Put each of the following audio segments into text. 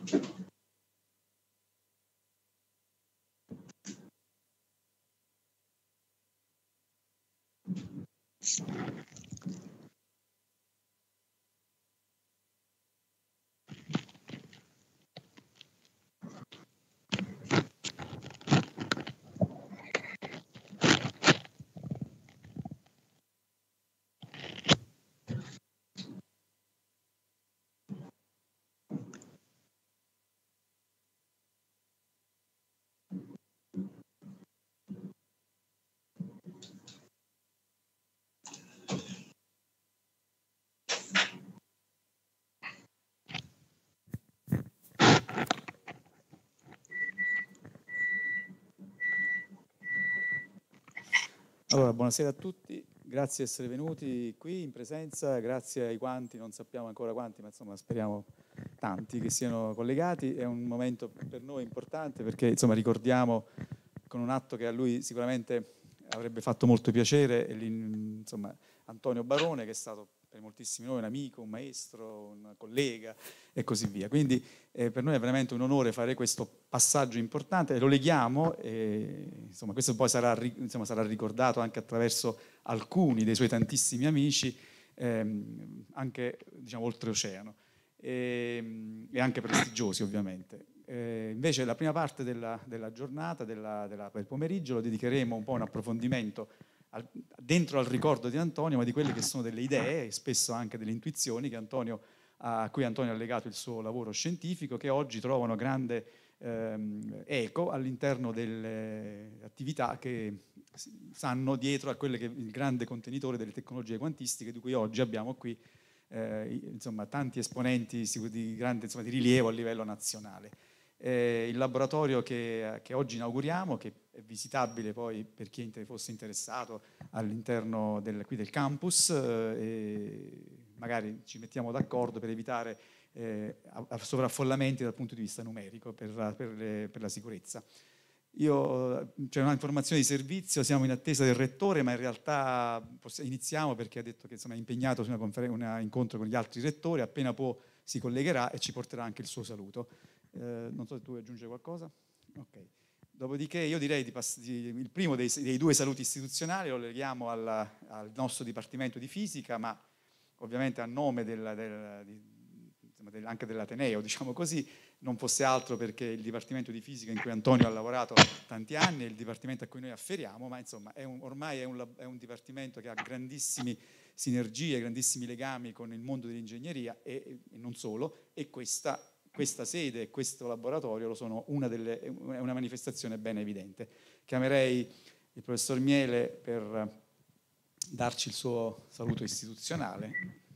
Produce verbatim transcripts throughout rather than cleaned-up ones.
Allora, buonasera a tutti, grazie di essere venuti qui in presenza, grazie ai quanti, non sappiamo ancora quanti, ma insomma speriamo tanti che siano collegati. È un momento per noi importante perché insomma ricordiamo con un atto che a lui sicuramente avrebbe fatto molto piacere, insomma, Antonio Barone, che è stato per moltissimi noi un amico, un maestro, un collega e così via. Quindi eh, per noi è veramente un onore fare questo passaggio importante e lo leghiamo, e, insomma, questo poi sarà, insomma, sarà ricordato anche attraverso alcuni dei suoi tantissimi amici, ehm, anche diciamo oltreoceano, e, e anche prestigiosi ovviamente. Eh, invece la prima parte della, della giornata, della, della, del pomeriggio, lo dedicheremo un po' a un approfondimento al, dentro al ricordo di Antonio, ma di quelle che sono delle idee e spesso anche delle intuizioni che Antonio, a cui Antonio ha legato il suo lavoro scientifico, che oggi trovano grande ehm, eco all'interno delle attività che stanno dietro a quelle che il grande contenitore delle tecnologie quantistiche, di cui oggi abbiamo qui eh, insomma, tanti esponenti di grande insomma, di rilievo a livello nazionale. Eh, il laboratorio che, che oggi inauguriamo, che è visitabile poi per chi fosse interessato all'interno del, qui del campus, eh, e magari ci mettiamo d'accordo per evitare eh, sovraffollamenti dal punto di vista numerico per, per, le, per la sicurezza. Io, c'è una informazione di servizio, siamo in attesa del rettore, ma in realtà iniziamo perché ha detto che insomma, è impegnato su un incontro con gli altri rettori, appena può si collegherà e ci porterà anche il suo saluto. Eh, non so se tu vuoi aggiungere qualcosa? Ok. Dopodiché io direi di pass- di, il primo dei, dei due saluti istituzionali lo leghiamo alla, al nostro Dipartimento di Fisica, ma ovviamente a nome del, del, di, insomma, del, anche dell'Ateneo, diciamo così, non fosse altro perché il Dipartimento di Fisica in cui Antonio ha lavorato tanti anni è il Dipartimento a cui noi afferiamo, ma insomma è un, ormai è un, è un Dipartimento che ha grandissime sinergie, grandissimi legami con il mondo dell'ingegneria e, e non solo, e questa questa sede e questo laboratorio lo sono una delle, è una manifestazione ben evidente. Chiamerei il professor Miele per darci il suo saluto istituzionale.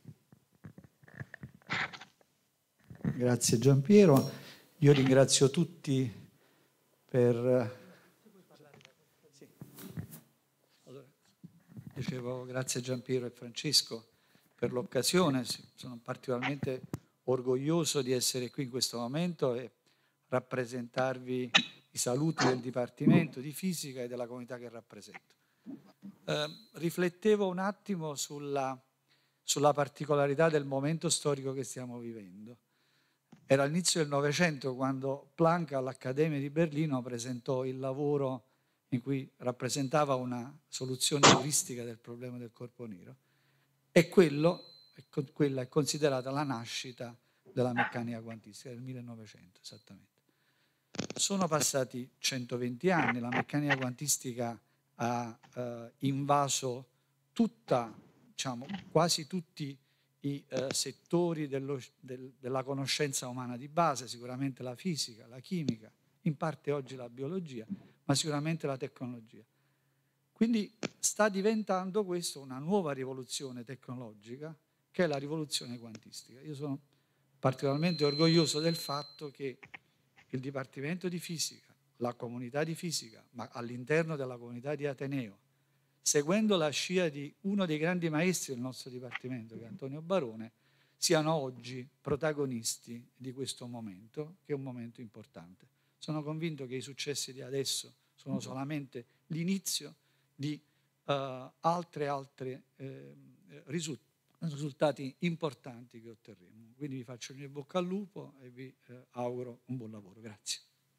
Grazie Giampiero, io ringrazio tutti per... Sì. Allora, dicevo grazie Giampiero e Francesco per l'occasione, sono particolarmente orgoglioso di essere qui in questo momento e rappresentarvi i saluti del Dipartimento di Fisica e della comunità che rappresento. Eh, riflettevo un attimo sulla, sulla particolarità del momento storico che stiamo vivendo. Era all'inizio del Novecento quando Planck all'Accademia di Berlino presentò il lavoro in cui rappresentava una soluzione euristica del problema del corpo nero, e quello quella è considerata la nascita della meccanica quantistica, del millenovecento esattamente. Sono passati centoventi anni, la meccanica quantistica ha eh, invaso tutta, diciamo, quasi tutti i eh, settori dello, del, della conoscenza umana di base, sicuramente la fisica, la chimica, in parte oggi la biologia, ma sicuramente la tecnologia. Quindi sta diventando questo una nuova rivoluzione tecnologica, che è la rivoluzione quantistica. Io sono particolarmente orgoglioso del fatto che il Dipartimento di Fisica, la comunità di fisica, ma all'interno della comunità di Ateneo, seguendo la scia di uno dei grandi maestri del nostro Dipartimento, che è Antonio Barone, siano oggi protagonisti di questo momento, che è un momento importante. Sono convinto che i successi di adesso sono solamente l'inizio di uh, altre, altre eh, risultati importanti che otterremo. Quindi vi faccio il mio bocca al lupo e vi eh, auguro un buon lavoro. Grazie.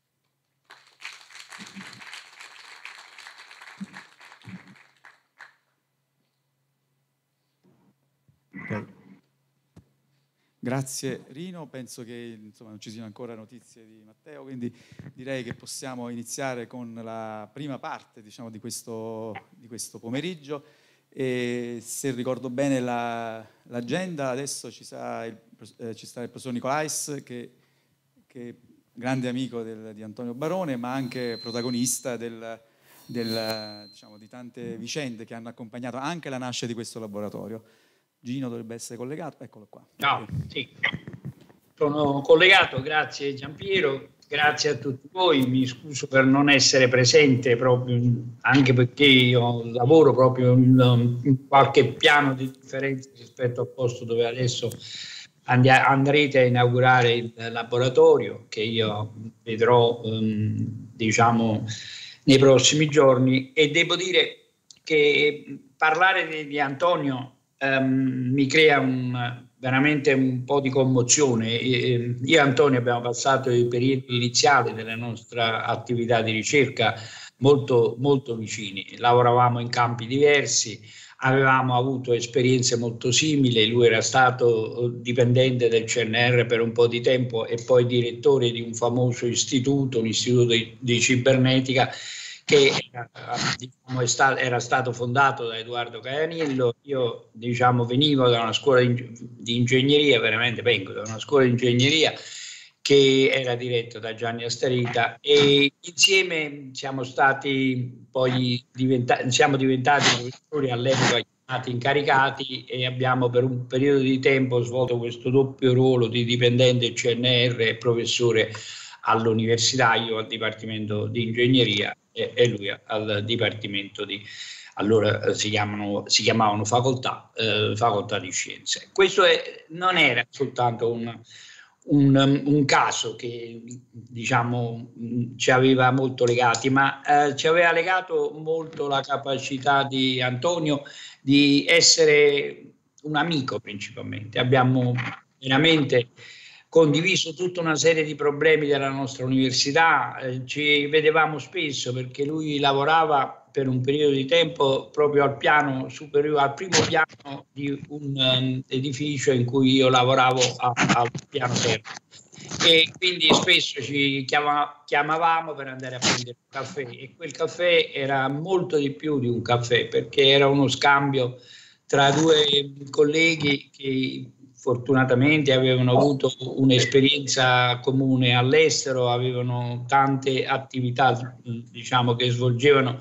Okay. Grazie Rino, penso che insomma, non ci siano ancora notizie di Matteo, quindi direi che possiamo iniziare con la prima parte, diciamo, di questo, di questo pomeriggio. E se ricordo bene la, l'agenda, adesso ci, sa il, eh, ci sta il professor Nicolais, che, che è grande amico del, di Antonio Barone, ma anche protagonista del, del, diciamo, di tante vicende che hanno accompagnato anche la nascita di questo laboratorio. Gino dovrebbe essere collegato, eccolo qua. Ciao, sì. Sono collegato, grazie Giampiero, grazie a tutti voi, mi scuso per non essere presente proprio, anche perché io lavoro proprio in, in qualche piano di differenza rispetto al posto dove adesso andia, andrete a inaugurare il laboratorio, che io vedrò um, diciamo nei prossimi giorni, e devo dire che parlare di, di Antonio Um, mi crea un, veramente un po' di commozione. E, io e Antonio abbiamo passato i periodi iniziali della nostra attività di ricerca molto, molto vicini, lavoravamo in campi diversi, avevamo avuto esperienze molto simili, lui era stato dipendente del C N R per un po' di tempo e poi direttore di un famoso istituto, un istituto di, di cibernetica, che diciamo, è sta- era stato fondato da Edoardo Caianillo. Io diciamo, venivo da una scuola di, di ingegneria, veramente vengo da una scuola di ingegneria che era diretta da Gianni Astarita, e insieme siamo stati poi diventa- siamo diventati professori all'epoca chiamati incaricati, e abbiamo per un periodo di tempo svolto questo doppio ruolo di dipendente C N R e professore all'università, io al Dipartimento di Ingegneria e, e lui al Dipartimento di, allora si, chiamano, si chiamavano facoltà, eh, facoltà di Scienze. Questo è, non era soltanto un, un, un caso che diciamo ci aveva molto legati, ma eh, ci aveva legato molto la capacità di Antonio di essere un amico principalmente. Abbiamo veramente condiviso tutta una serie di problemi della nostra università, eh, ci vedevamo spesso perché lui lavorava per un periodo di tempo proprio al piano superiore, al primo piano di un um, edificio in cui io lavoravo a, al piano terra, e quindi spesso ci chiama, chiamavamo per andare a prendere un caffè, e quel caffè era molto di più di un caffè, perché era uno scambio tra due colleghi che fortunatamente avevano avuto un'esperienza comune all'estero, avevano tante attività diciamo che svolgevano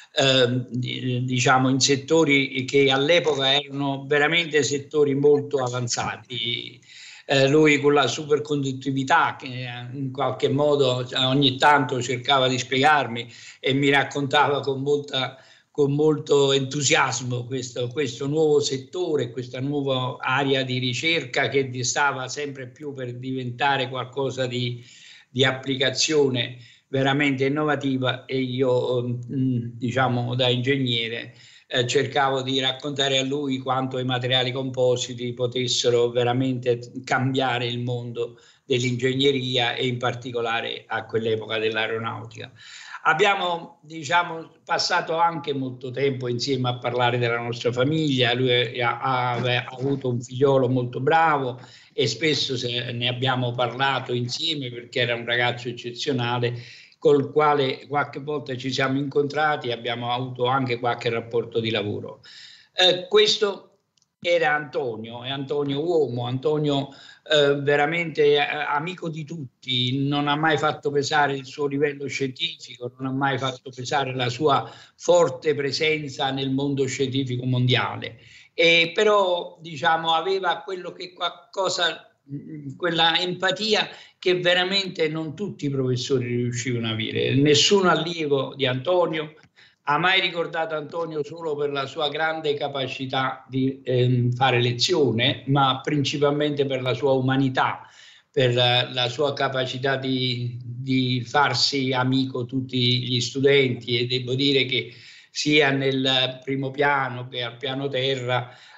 eh, diciamo in settori che all'epoca erano veramente settori molto avanzati. Eh, lui con la superconduttività, che in qualche modo ogni tanto cercava di spiegarmi e mi raccontava con molta con molto entusiasmo questo, questo nuovo settore, questa nuova area di ricerca che stava sempre più per diventare qualcosa di, di applicazione veramente innovativa, e io diciamo da ingegnere eh, cercavo di raccontare a lui quanto i materiali compositi potessero veramente cambiare il mondo dell'ingegneria e in particolare a quell'epoca dell'aeronautica. Abbiamo diciamo, passato anche molto tempo insieme a parlare della nostra famiglia. Lui ha, ha, ha avuto un figliolo molto bravo e spesso se ne abbiamo parlato insieme, perché era un ragazzo eccezionale col quale qualche volta ci siamo incontrati e abbiamo avuto anche qualche rapporto di lavoro. Eh, questo era Antonio, è Antonio uomo, Antonio eh, veramente eh, amico di tutti, non ha mai fatto pesare il suo livello scientifico, non ha mai fatto pesare la sua forte presenza nel mondo scientifico mondiale, e però diciamo aveva quello che qualcosa, quella empatia che veramente non tutti i professori riuscivano a avere. Nessun allievo di Antonio ha mai ricordato Antonio solo per la sua grande capacità di eh, fare lezione, ma principalmente per la sua umanità, per la, la sua capacità di, di farsi amico tutti gli studenti, e devo dire che sia nel primo piano che al piano terra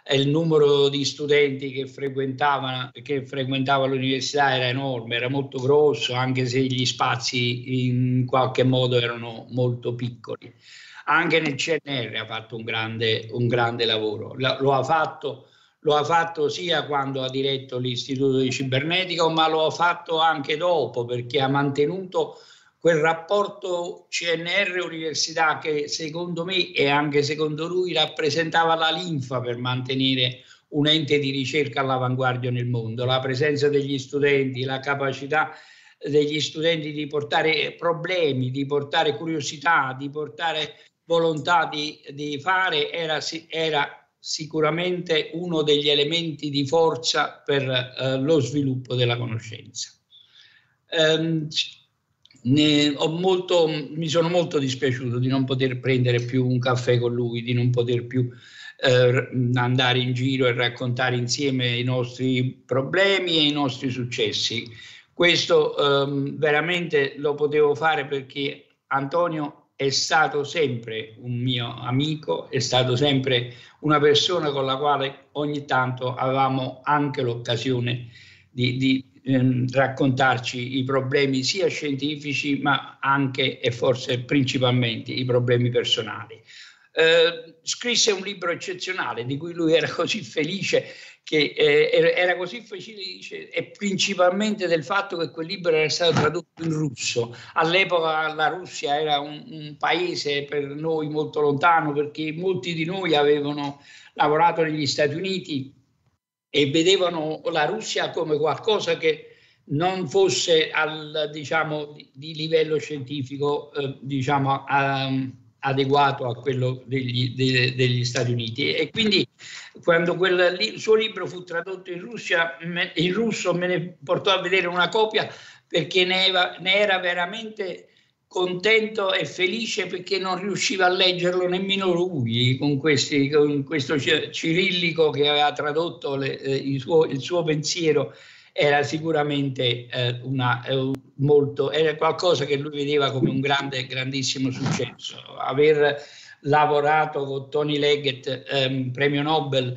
il numero di studenti che frequentavano, che frequentavano l'università era enorme, era molto grosso, anche se gli spazi in qualche modo erano molto piccoli. Anche nel C N R ha fatto un grande, un grande lavoro, lo, lo ha fatto Lo ha fatto sia quando ha diretto l'Istituto di Cibernetica, ma lo ha fatto anche dopo, perché ha mantenuto quel rapporto C N R-università che secondo me e anche secondo lui rappresentava la linfa per mantenere un ente di ricerca all'avanguardia nel mondo. La presenza degli studenti, la capacità degli studenti di portare problemi, di portare curiosità, di portare volontà di, di fare era, era sicuramente uno degli elementi di forza per eh, lo sviluppo della conoscenza. Um, ne ho molto, mi sono molto dispiaciuto di non poter prendere più un caffè con lui, di non poter più eh, andare in giro e raccontare insieme i nostri problemi e i nostri successi. Questo um, veramente lo potevo fare perché Antonio è stato sempre un mio amico, è stato sempre una persona con la quale ogni tanto avevamo anche l'occasione di, di ehm, raccontarci i problemi sia scientifici ma anche e forse principalmente i problemi personali. Eh, scrisse un libro eccezionale di cui lui era così felice, che eh, era così felice e principalmente del fatto che quel libro era stato tradotto in russo. All'epoca la Russia era un, un paese per noi molto lontano, perché molti di noi avevano lavorato negli Stati Uniti e vedevano la Russia come qualcosa che non fosse al, diciamo, di, di livello scientifico eh, diciamo, a, adeguato a quello degli, de, degli Stati Uniti. E quindi quando quel li, suo libro fu tradotto in, Russia, me, in russo me ne portò a vedere una copia, perché ne era, ne era veramente contento e felice, perché non riusciva a leggerlo nemmeno lui con, questi, con questo cirillico che aveva tradotto le, eh, il, suo, il suo pensiero. Era sicuramente eh, una, eh, molto, era qualcosa che lui vedeva come un grande, grandissimo successo. Aver lavorato con Tony Leggett, ehm, premio Nobel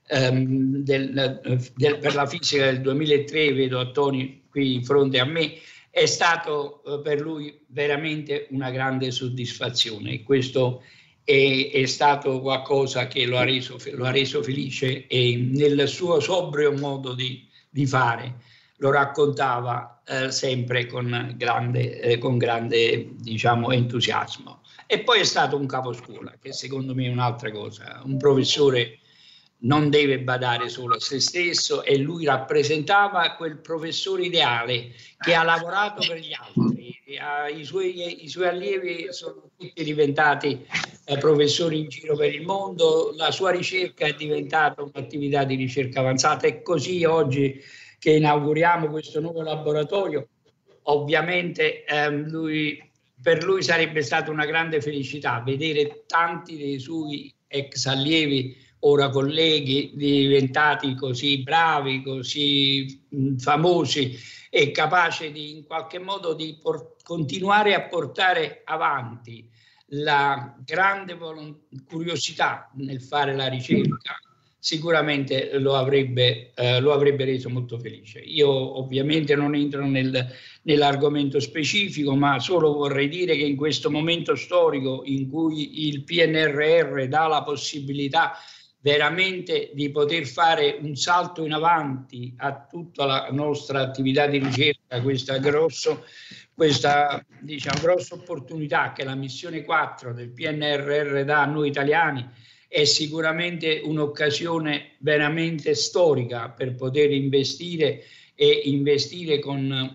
ehm, del, del, per la fisica del duemilatré, vedo a Tony qui in fronte a me, è stato eh, per lui veramente una grande soddisfazione. E questo è, è stato qualcosa che lo ha reso, lo ha reso felice, e nel suo sobrio modo di di fare lo raccontava eh, sempre con grande, eh, con grande diciamo, entusiasmo. E poi è stato un caposcuola, che secondo me è un'altra cosa. Un professore non deve badare solo a se stesso, e lui rappresentava quel professore ideale che ha lavorato per gli altri. I suoi, i suoi allievi sono tutti diventati eh, professori in giro per il mondo, la sua ricerca è diventata un'attività di ricerca avanzata, e così oggi che inauguriamo questo nuovo laboratorio, ovviamente ehm, lui, per lui sarebbe stata una grande felicità vedere tanti dei suoi ex allievi, ora colleghi, diventati così bravi, così mh, famosi e capaci di in qualche modo di continuare a portare avanti la grande curiosità nel fare la ricerca. Sicuramente lo avrebbe, eh, lo avrebbe reso molto felice. Io ovviamente non entro nel, nell'argomento specifico, ma solo vorrei dire che in questo momento storico in cui il P N R R dà la possibilità veramente di poter fare un salto in avanti a tutta la nostra attività di ricerca, questa, grosso, questa diciamo, grossa opportunità che la missione quattro del P N R R dà a noi italiani, è sicuramente un'occasione veramente storica per poter investire e investire con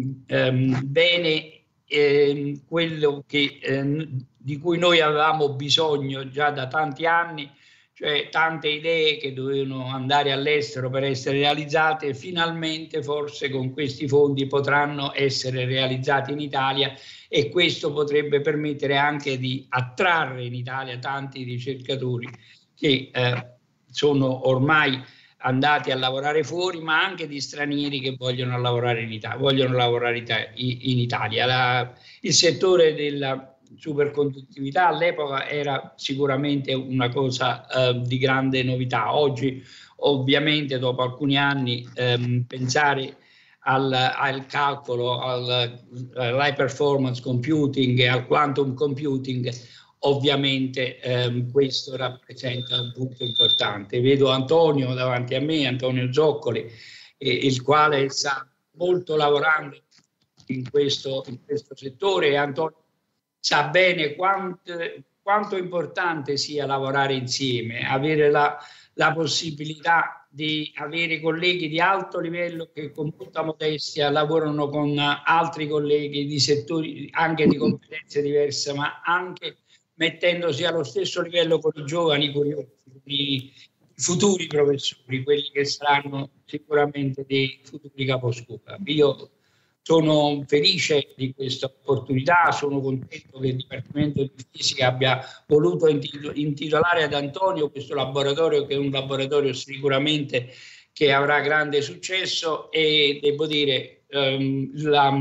ehm, bene ehm, quello che, ehm, di cui noi avevamo bisogno già da tanti anni, cioè tante idee che dovevano andare all'estero per essere realizzate, finalmente forse con questi fondi potranno essere realizzati in Italia, e questo potrebbe permettere anche di attrarre in Italia tanti ricercatori che eh, sono ormai andati a lavorare fuori, ma anche di stranieri che vogliono lavorare in Italia. Vogliono lavorare in Italia. La, il settore della superconduttività all'epoca era sicuramente una cosa eh, di grande novità. Oggi ovviamente dopo alcuni anni ehm, pensare al, al calcolo, al, all'high performance computing e al quantum computing, ovviamente ehm, questo rappresenta un punto importante. Vedo Antonio davanti a me, Antonio Zoccoli, eh, il quale sta molto lavorando in questo, in questo settore, e Antonio sa bene quanto, quanto importante sia lavorare insieme, avere la, la possibilità di avere colleghi di alto livello che con molta modestia lavorano con altri colleghi di settori anche di competenze diverse, ma anche mettendosi allo stesso livello con i giovani curiosi, con i futuri professori, quelli che saranno sicuramente dei futuri caposcuola. Io sono felice di questa opportunità, sono contento che il Dipartimento di Fisica abbia voluto intitolare ad Antonio questo laboratorio, che è un laboratorio sicuramente che avrà grande successo, e devo dire ehm, la,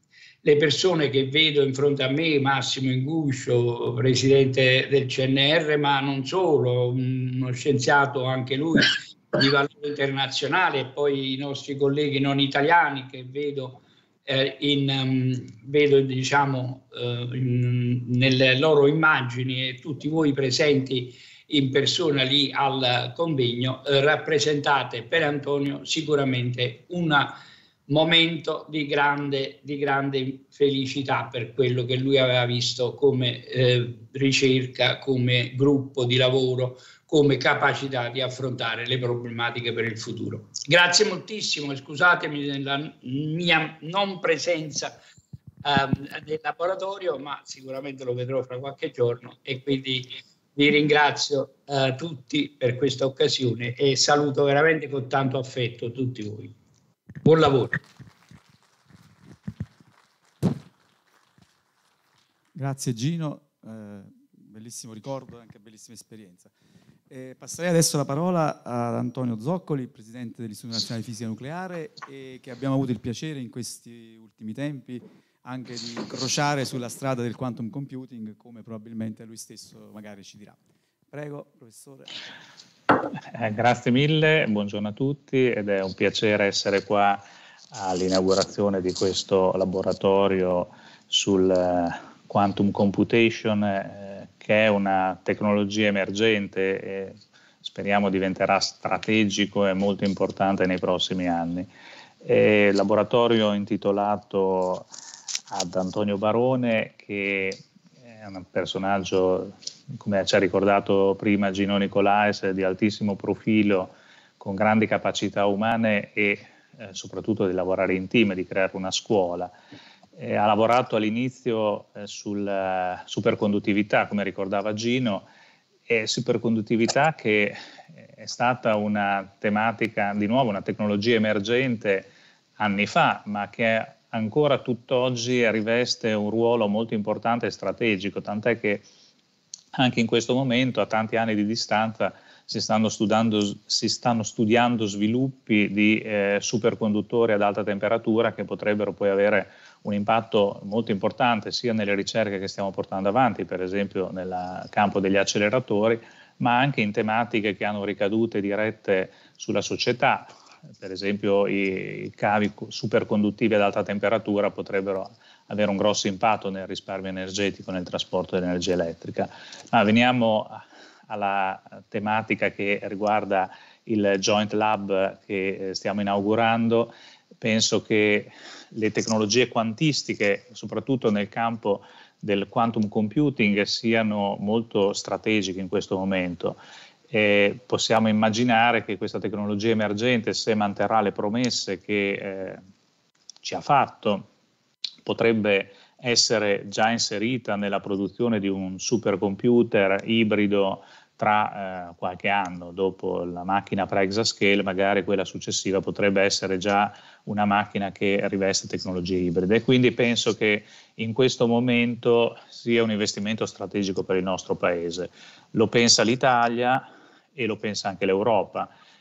le persone che vedo in fronte a me, Massimo Inguscio, presidente del C N R, ma non solo, uno scienziato anche lui di valore internazionale, e poi i nostri colleghi non italiani che vedo Eh, in, um, vedo diciamo uh, in, nelle loro immagini, e tutti voi presenti in persona lì al convegno, eh, rappresentate per Antonio sicuramente un momento di grande, di grande felicità per quello che lui aveva visto come eh, ricerca, come gruppo di lavoro, come capacità di affrontare le problematiche per il futuro. Grazie moltissimo e scusatemi della mia non presenza eh, del laboratorio, ma sicuramente lo vedrò fra qualche giorno, e quindi vi ringrazio eh, tutti per questa occasione e saluto veramente con tanto affetto tutti voi. Buon lavoro. Grazie Gino, eh, bellissimo ricordo e anche bellissima esperienza. Eh, passerei adesso la parola ad Antonio Zoccoli, presidente dell'Istituto Nazionale di Fisica Nucleare, e che abbiamo avuto il piacere in questi ultimi tempi anche di incrociare sulla strada del quantum computing, come probabilmente lui stesso magari ci dirà. Prego, professore. Eh, grazie mille, buongiorno a tutti, ed è un piacere essere qua all'inaugurazione di questo laboratorio sul eh, quantum computation, eh, che è una tecnologia emergente e speriamo diventerà strategico e molto importante nei prossimi anni. Il laboratorio intitolato ad Antonio Barone, che è un personaggio, come ci ha ricordato prima Gino Nicolais, di altissimo profilo, con grandi capacità umane e eh, soprattutto di lavorare in team, di creare una scuola. Eh, ha lavorato all'inizio eh, sulla uh, superconduttività, come ricordava Gino, e superconduttività che è stata una tematica, di nuovo una tecnologia emergente anni fa, ma che ancora tutt'oggi riveste un ruolo molto importante e strategico, tant'è che anche in questo momento, a tanti anni di distanza, si stanno studiando, si stanno studiando sviluppi di eh, superconduttori ad alta temperatura che potrebbero poi avere un impatto molto importante sia nelle ricerche che stiamo portando avanti, per esempio nel campo degli acceleratori, ma anche in tematiche che hanno ricadute dirette sulla società. Per esempio i, i cavi superconduttivi ad alta temperatura potrebbero avere un grosso impatto nel risparmio energetico, nel trasporto dell'energia elettrica. Ma veniamo alla tematica che riguarda il Joint Lab che stiamo inaugurando. Penso che le tecnologie quantistiche, soprattutto nel campo del quantum computing, siano molto strategiche in questo momento. E possiamo immaginare che questa tecnologia emergente, se manterrà le promesse che eh, ci ha fatto, potrebbe essere già inserita nella produzione di un supercomputer ibrido tra eh, qualche anno. Dopo la macchina pre-exascale, magari quella successiva potrebbe essere già una macchina che riveste tecnologie ibride. E quindi penso che in questo momento sia un investimento strategico per il nostro Paese. Lo pensa l'Italia e lo pensa anche l'Europa.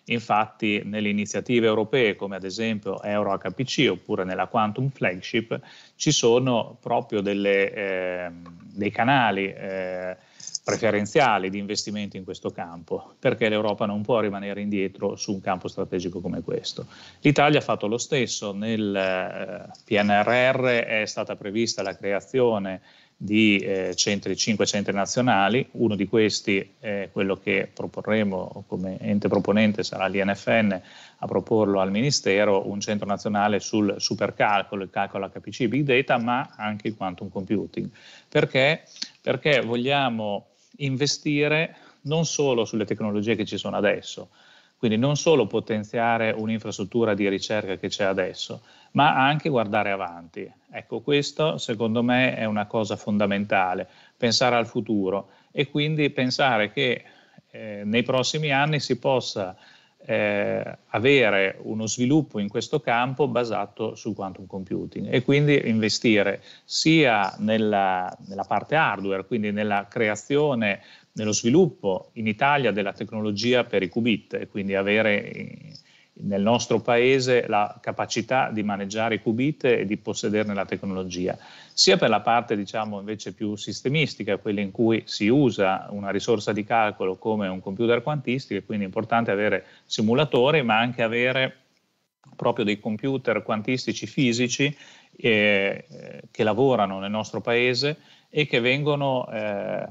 Infatti nelle iniziative europee come ad esempio EuroHPC oppure nella Quantum Flagship ci sono proprio delle, eh, dei canali eh, preferenziali di investimento in questo campo, perché l'Europa non può rimanere indietro su un campo strategico come questo. L'Italia ha fatto lo stesso, nel eh, P N R R è stata prevista la creazione di eh, centri, cinque centri nazionali, uno di questi è quello che proporremo come ente proponente, sarà l'I N F N a proporlo al Ministero, un centro nazionale sul supercalcolo, il calcolo H P C Big Data, ma anche il quantum computing. Perché? Perché vogliamo investire non solo sulle tecnologie che ci sono adesso, quindi non solo potenziare un'infrastruttura di ricerca che c'è adesso, ma anche guardare avanti. Ecco, questo secondo me è una cosa fondamentale, pensare al futuro e quindi pensare che eh, nei prossimi anni si possa eh, avere uno sviluppo in questo campo basato sul quantum computing e quindi investire sia nella, nella parte hardware, quindi nella creazione, nello sviluppo in Italia della tecnologia per i qubit e quindi avere nel nostro paese la capacità di maneggiare i qubit e di possederne la tecnologia, sia per la parte diciamo invece più sistemistica, quella in cui si usa una risorsa di calcolo come un computer quantistico, e quindi è importante avere simulatori, ma anche avere proprio dei computer quantistici fisici eh, che lavorano nel nostro paese e che vengono eh,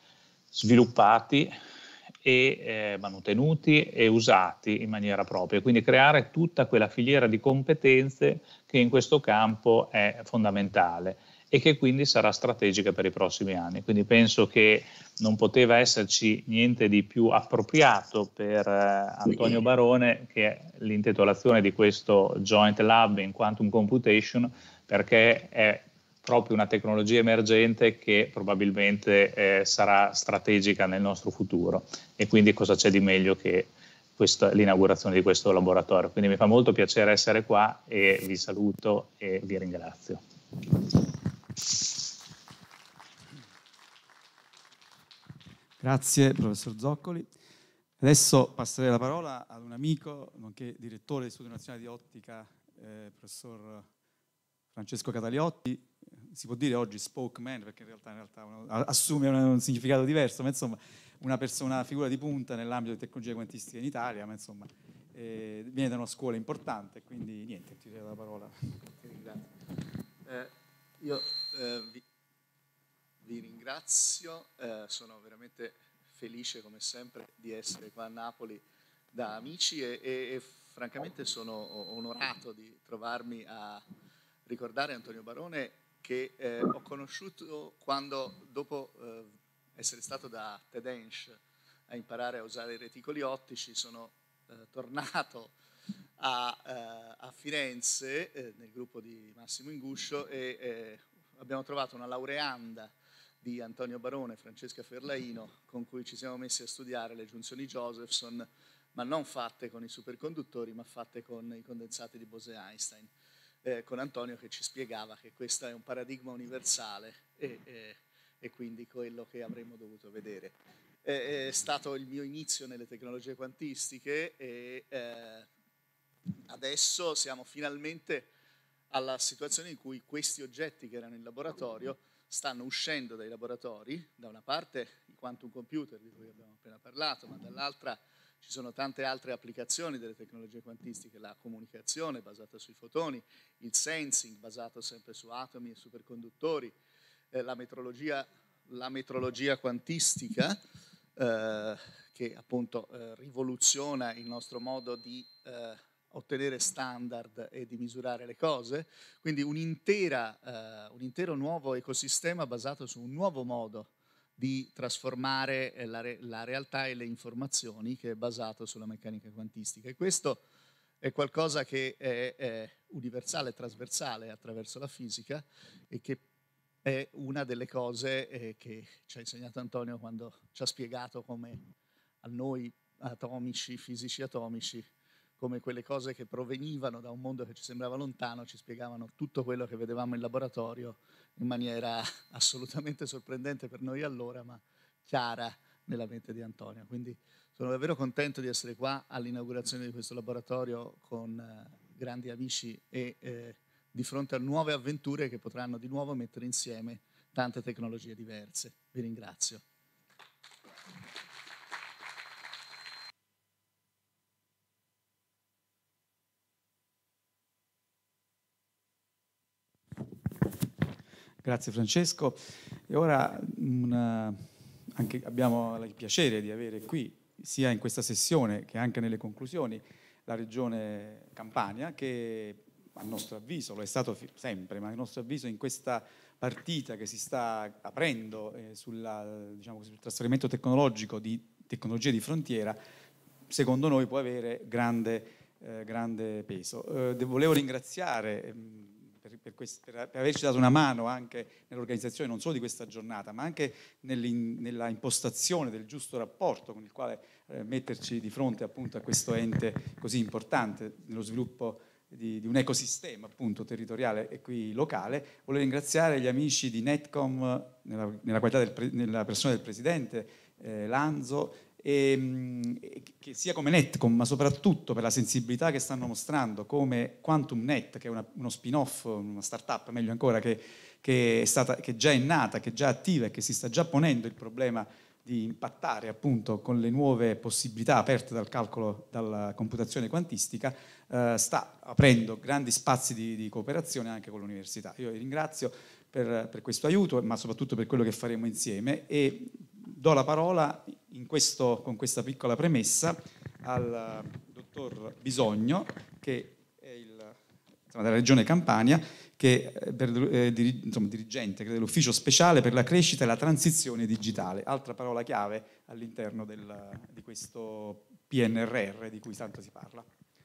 sviluppati e eh, manutenuti e usati in maniera propria, quindi creare tutta quella filiera di competenze che in questo campo è fondamentale e che quindi sarà strategica per i prossimi anni. Quindi penso che non poteva esserci niente di più appropriato per eh, Antonio Barone che l'intitolazione di questo Joint Lab in Quantum Computation, perché è proprio una tecnologia emergente che probabilmente eh, sarà strategica nel nostro futuro e quindi cosa c'è di meglio che l'inaugurazione di questo laboratorio. Quindi mi fa molto piacere essere qua e vi saluto e vi ringrazio. Grazie professor Zoccoli. Adesso passerei la parola ad un amico, nonché direttore dell'Istituto Nazionale di Ottica, eh, professor Francesco Cataliotti. Si può dire oggi spokesman, perché in realtà, in realtà uno, assume un, un significato diverso, ma insomma una, persona, una figura di punta nell'ambito di tecnologia quantistica in Italia, ma insomma eh, viene da una scuola importante, quindi niente, ti do la parola. Ti ringrazio. Eh, io eh, vi, vi ringrazio, eh, sono veramente felice come sempre di essere qua a Napoli da amici e, e, e francamente sono onorato di trovarmi a ricordare Antonio Barone che eh, ho conosciuto quando, dopo eh, essere stato da TED Eng a imparare a usare i reticoli ottici, sono eh, tornato a, eh, a Firenze eh, nel gruppo di Massimo Inguscio e eh, abbiamo trovato una laureanda di Antonio Barone, Francesca Ferlaino, con cui ci siamo messi a studiare le giunzioni Josephson, ma non fatte con i superconduttori, ma fatte con i condensati di Bose-Einstein. Eh, con Antonio che ci spiegava che questo è un paradigma universale e, e, e quindi quello che avremmo dovuto vedere. Eh, è stato il mio inizio nelle tecnologie quantistiche e eh, adesso siamo finalmente alla situazione in cui questi oggetti che erano in laboratorio stanno uscendo dai laboratori, da una parte i quantum computer di cui abbiamo appena parlato, ma dall'altra ci sono tante altre applicazioni delle tecnologie quantistiche, la comunicazione basata sui fotoni, il sensing basato sempre su atomi e superconduttori, eh, la, metrologia, la metrologia quantistica eh, che appunto eh, rivoluziona il nostro modo di eh, ottenere standard e di misurare le cose, quindi un, intera, eh, un intero nuovo ecosistema basato su un nuovo modo di trasformare la, re la realtà e le informazioni, che è basato sulla meccanica quantistica. E questo è qualcosa che è, è universale, trasversale attraverso la fisica e che è una delle cose eh, che ci ha insegnato Antonio quando ci ha spiegato come a noi atomici, fisici atomici, come quelle cose che provenivano da un mondo che ci sembrava lontano ci spiegavano tutto quello che vedevamo in laboratorio in maniera assolutamente sorprendente per noi allora, ma chiara nella mente di Antonio. Quindi Sono davvero contento di essere qua all'inaugurazione di questo laboratorio con eh, grandi amici e eh, di fronte a nuove avventure che potranno di nuovo mettere insieme tante tecnologie diverse. Vi ringrazio. Grazie Francesco. E ora una, anche abbiamo il piacere di avere qui, sia in questa sessione che anche nelle conclusioni, la Regione Campania, che a nostro avviso, lo è stato sempre, ma a nostro avviso in questa partita che si sta aprendo eh, sulla, diciamo, sul trasferimento tecnologico di tecnologie di frontiera, secondo noi può avere grande, eh, grande peso. Eh, volevo ringraziare ehm, Per, per, quest, per, per averci dato una mano anche nell'organizzazione non solo di questa giornata, ma anche nella impostazione del giusto rapporto con il quale eh, metterci di fronte appunto a questo ente così importante nello sviluppo di, di un ecosistema appunto territoriale e qui locale. Volevo ringraziare gli amici di Netcom nella, nella qualità del, nella persona del presidente eh, Lanzo, E, che sia come Netcom, ma soprattutto per la sensibilità che stanno mostrando, come QuantumNet, che è una, uno spin-off, una start-up meglio ancora, che, che, è stata, che già è nata, che è già attiva e che si sta già ponendo il problema di impattare appunto con le nuove possibilità aperte dal calcolo, dalla computazione quantistica, eh, sta aprendo grandi spazi di, di cooperazione anche con l'università. Io vi ringrazio per, per questo aiuto, ma soprattutto per quello che faremo insieme, e do la parola in questo, con questa piccola premessa al dottor Bisogno, che è il, insomma, della Regione Campania, che è per, eh, dir, insomma, dirigente dell'Ufficio Speciale per la Crescita e la Transizione Digitale, altra parola chiave all'interno del, di questo P N R R di cui tanto si parla.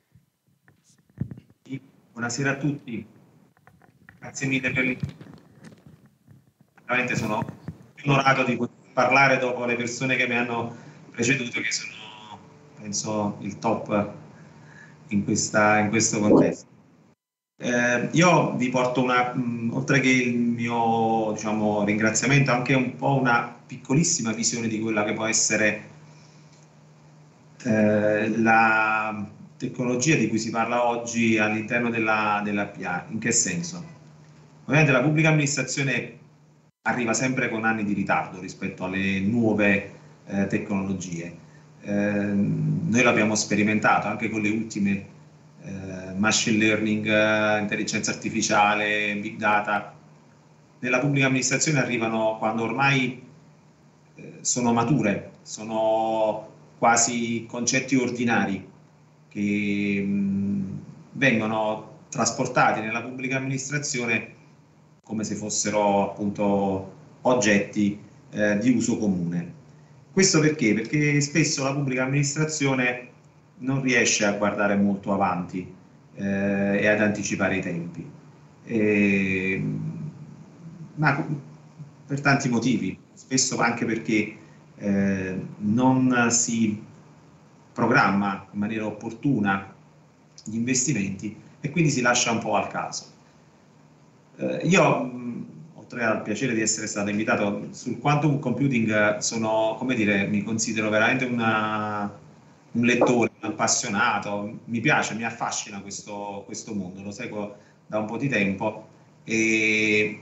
Buonasera a tutti, grazie mille per l'invito. Veramente sono onorato di poter parlare dopo le persone che mi hanno preceduto, che sono, penso, il top in, questa, in questo contesto. Eh, io vi porto una, mh, oltre che il mio, diciamo, ringraziamento, anche un po' una piccolissima visione di quella che può essere eh, la tecnologia di cui si parla oggi all'interno della, della P A. In che senso? Ovviamente la pubblica amministrazione arriva sempre con anni di ritardo rispetto alle nuove eh, tecnologie. Eh, noi l'abbiamo sperimentato anche con le ultime eh, machine learning, eh, intelligenza artificiale, big data. Nella pubblica amministrazione arrivano quando ormai eh, sono mature, sono quasi concetti ordinari che mh, vengono trasportati nella pubblica amministrazione come se fossero appunto oggetti eh, di uso comune. Questo perché? Perché spesso la pubblica amministrazione non riesce a guardare molto avanti eh, e ad anticipare i tempi, e, ma per tanti motivi, spesso anche perché eh, non si programma in maniera opportuna gli investimenti e quindi si lascia un po' al caso. Uh, io, mh, oltre al piacere di essere stato invitato sul quantum computing, sono, come dire, mi considero veramente una, un lettore, un appassionato, mi piace, mi affascina questo, questo mondo, lo seguo da un po' di tempo e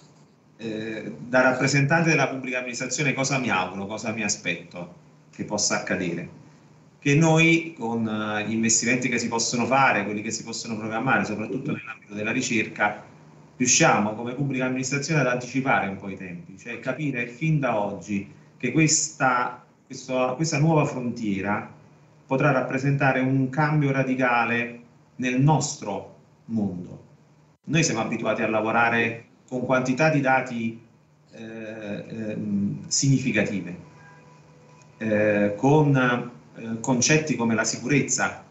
eh, da rappresentante della pubblica amministrazione cosa mi auguro, cosa mi aspetto che possa accadere? Che noi con uh, gli investimenti che si possono fare, quelli che si possono programmare, soprattutto nell'ambito della ricerca, riusciamo come pubblica amministrazione ad anticipare un po' i tempi, cioè capire fin da oggi che questa, questo, questa nuova frontiera potrà rappresentare un cambio radicale nel nostro mondo. Noi siamo abituati a lavorare con quantità di dati eh, eh, significative, eh, con eh, concetti come la sicurezza.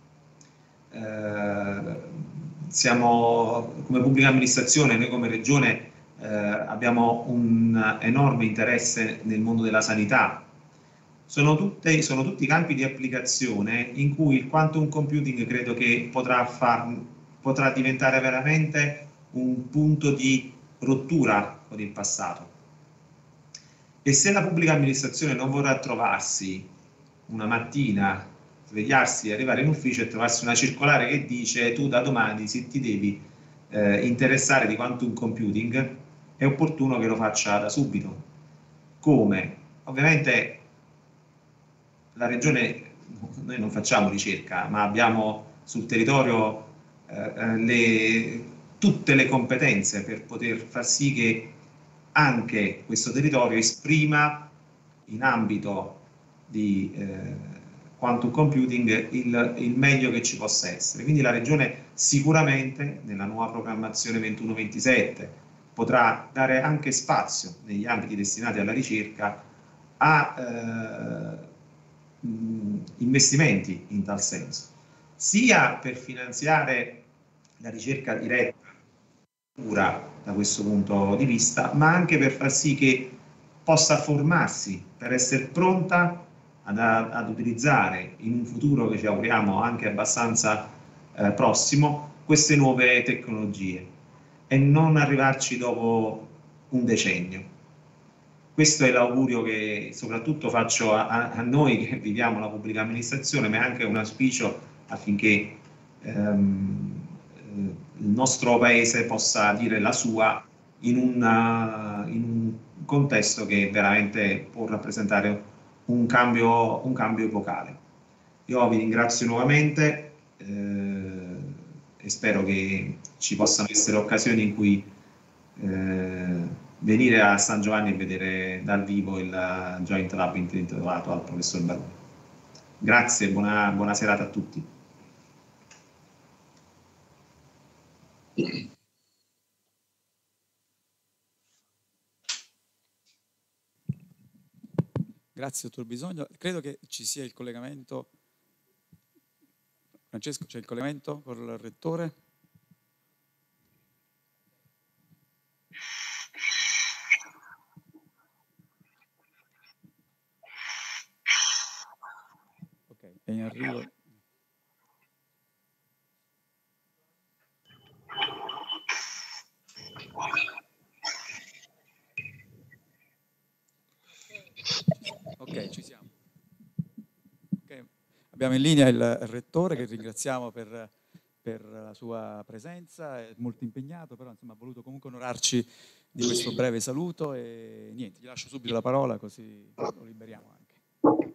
Eh, Siamo, come pubblica amministrazione, noi come regione eh, abbiamo un enorme interesse nel mondo della sanità. Sono, tutte, sono tutti campi di applicazione in cui il quantum computing credo che potrà, far, potrà diventare veramente un punto di rottura con il passato. E se la pubblica amministrazione non vorrà trovarsi una mattina svegliarsi, arrivare in ufficio e trovarsi una circolare che dice tu da domani se ti devi eh, interessare di quantum computing è opportuno che lo faccia da subito. Come? Ovviamente la regione, noi non facciamo ricerca, ma abbiamo sul territorio eh, le, tutte le competenze per poter far sì che anche questo territorio esprima in ambito di eh, quantum computing il, il meglio che ci possa essere. Quindi la regione sicuramente nella nuova programmazione ventuno ventisette potrà dare anche spazio negli ambiti destinati alla ricerca a eh, investimenti in tal senso, sia per finanziare la ricerca diretta pura da questo punto di vista, ma anche per far sì che possa formarsi per essere pronta ad, ad utilizzare in un futuro che ci auguriamo anche abbastanza eh, prossimo queste nuove tecnologie e non arrivarci dopo un decennio. Questo è l'augurio che soprattutto faccio a, a noi che viviamo la pubblica amministrazione, ma è anche un auspicio affinché ehm, il nostro Paese possa dire la sua in, una, in un contesto che veramente può rappresentare un cambio, un cambio epocale. Io vi ringrazio nuovamente eh, e spero che ci possano essere occasioni in cui eh, venire a San Giovanni e vedere dal vivo il Joint Lab intitolato al professor Barone. Grazie e buona, buona serata a tutti. Grazie, dottor Bisogno. Credo che ci sia il collegamento. Francesco, c'è il collegamento con il rettore? Ok, è in arrivo. Ok, ci siamo. Okay. Abbiamo in linea il rettore che ringraziamo per, per la sua presenza, è molto impegnato, però insomma, ha voluto comunque onorarci di questo breve saluto e niente, gli lascio subito la parola così lo liberiamo anche.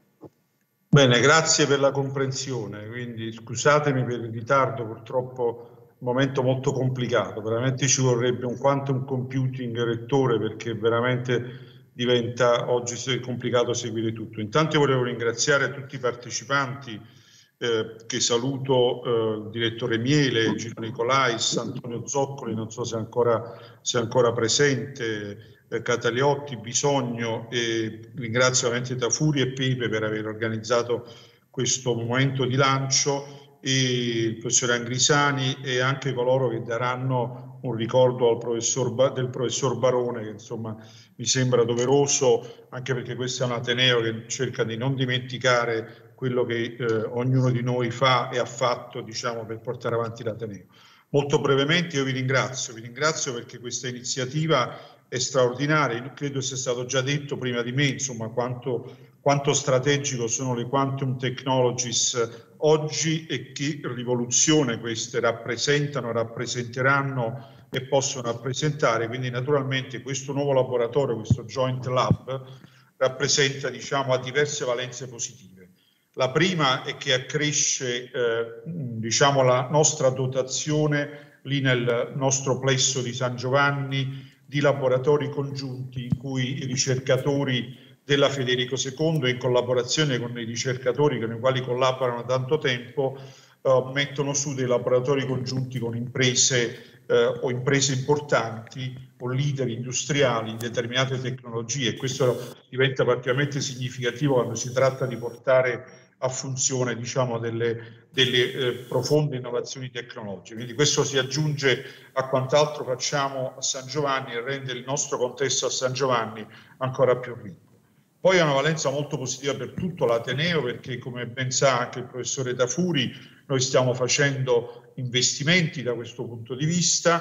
Bene, grazie per la comprensione, quindi scusatemi per il ritardo, purtroppo un momento molto complicato, veramente ci vorrebbe un quantum computing rettore perché veramente diventa oggi complicato seguire tutto. Intanto volevo ringraziare tutti i partecipanti eh, che saluto, eh, il direttore Miele, Gino Nicolais, Antonio Zoccoli, non so se è ancora, se è ancora presente, eh, Cataliotti, Bisogno, e ringrazio ovviamente Tafuri e Pepe per aver organizzato questo momento di lancio, e il professore Angrisani e anche coloro che daranno un ricordo al professor ba- del professor Barone, che insomma mi sembra doveroso, anche perché questo è un Ateneo che cerca di non dimenticare quello che eh, ognuno di noi fa e ha fatto, diciamo, per portare avanti l'Ateneo. Molto brevemente io vi ringrazio, vi ringrazio perché questa iniziativa è straordinaria, io credo sia stato già detto prima di me, insomma, quanto, quanto strategico sono le quantum technologies oggi e che rivoluzione queste rappresentano, rappresenteranno e possono rappresentare. Quindi naturalmente questo nuovo laboratorio, questo Joint Lab, rappresenta, diciamo, ha diverse valenze positive. La prima è che accresce eh, diciamo, la nostra dotazione lì nel nostro plesso di San Giovanni di laboratori congiunti in cui i ricercatori della Federico secondo, in collaborazione con i ricercatori con i quali collaborano da tanto tempo, eh, mettono su dei laboratori congiunti con imprese eh, o imprese importanti o leader industriali in determinate tecnologie, e questo diventa particolarmente significativo quando si tratta di portare a funzione, diciamo, delle, delle eh, profonde innovazioni tecnologiche. Quindi questo si aggiunge a quant'altro facciamo a San Giovanni e rende il nostro contesto a San Giovanni ancora più ricco. Poi ha una valenza molto positiva per tutto l'Ateneo, perché come ben sa anche il professore Tafuri, noi stiamo facendo investimenti da questo punto di vista,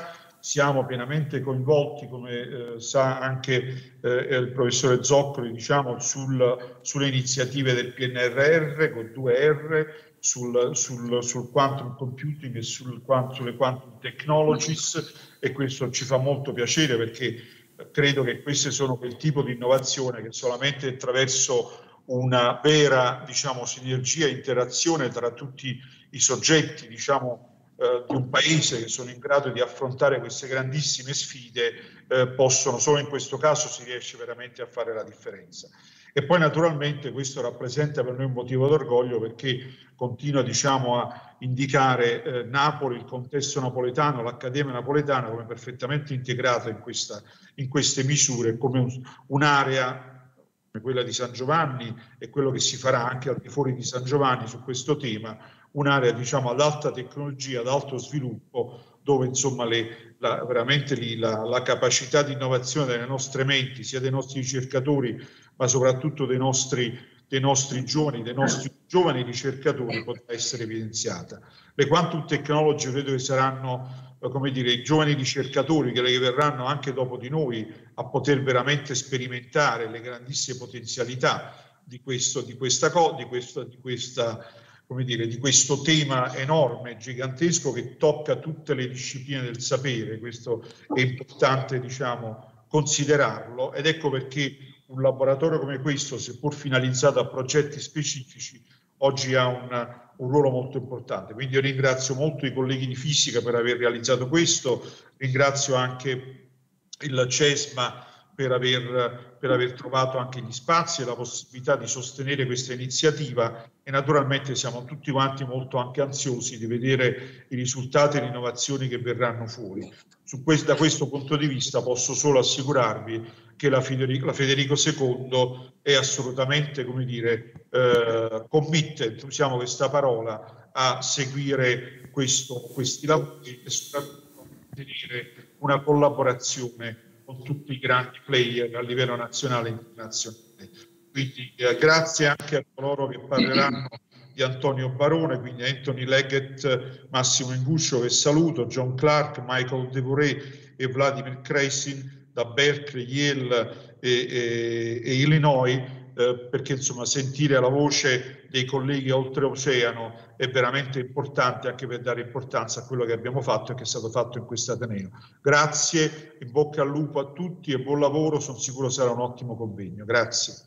siamo pienamente coinvolti, come eh, sa anche eh, il professore Zoccoli, diciamo, sul, sulle iniziative del P N R R con due R, sul, sul, sul quantum computing e sul, sulle quantum technologies, e questo ci fa molto piacere, perché credo che queste sono quel tipo di innovazione che solamente attraverso una vera, diciamo, sinergia e interazione tra tutti i soggetti, diciamo, eh, di un paese che sono in grado di affrontare queste grandissime sfide, eh, possono, solo in questo caso si riesce veramente a fare la differenza. E poi naturalmente questo rappresenta per noi un motivo d'orgoglio, perché continua, diciamo, a indicare eh, Napoli, il contesto napoletano, l'Accademia Napoletana come perfettamente integrata in, questa, in queste misure, come un, un'area come quella di San Giovanni e quello che si farà anche al di fuori di San Giovanni su questo tema, un'area, diciamo, ad alta tecnologia, ad alto sviluppo, dove insomma le, la, veramente lì, la, la capacità di innovazione delle nostre menti, sia dei nostri ricercatori, ma soprattutto dei nostri, dei nostri giovani, dei nostri giovani ricercatori, potrà essere evidenziata. Le quantum technology credo che saranno, come dire, i giovani ricercatori che verranno anche dopo di noi a poter veramente sperimentare le grandissime potenzialità di questo, di questa, di questa, di questa come dire, di questo tema enorme, gigantesco, che tocca tutte le discipline del sapere. Questo è importante, diciamo, considerarlo, ed ecco perché un laboratorio come questo, seppur finalizzato a progetti specifici, oggi ha un, un ruolo molto importante. Quindi io ringrazio molto i colleghi di fisica per aver realizzato questo, ringrazio anche il CESMA per aver, per aver trovato anche gli spazi e la possibilità di sostenere questa iniziativa, e naturalmente siamo tutti quanti molto anche ansiosi di vedere i risultati e le innovazioni che verranno fuori. Su questo, da questo punto di vista posso solo assicurarvi che la Federico, la Federico secondo è assolutamente, come dire, eh, committed, usiamo questa parola, a seguire questo, questi lavori e soprattutto mantenere una collaborazione con tutti i grandi player a livello nazionale e internazionale. Quindi eh, grazie anche a coloro che parleranno di Antonio Barone, quindi Anthony Leggett, Massimo Inguscio, che saluto, John Clark, Michael Devoré e Vladimir Kreisin da Berkeley, Yale e, e, e Illinois, eh, perché insomma sentire la voce dei colleghi oltreoceano è veramente importante, anche per dare importanza a quello che abbiamo fatto e che è stato fatto in questo Ateneo. Grazie, in bocca al lupo a tutti e buon lavoro, sono sicuro sarà un ottimo convegno. Grazie.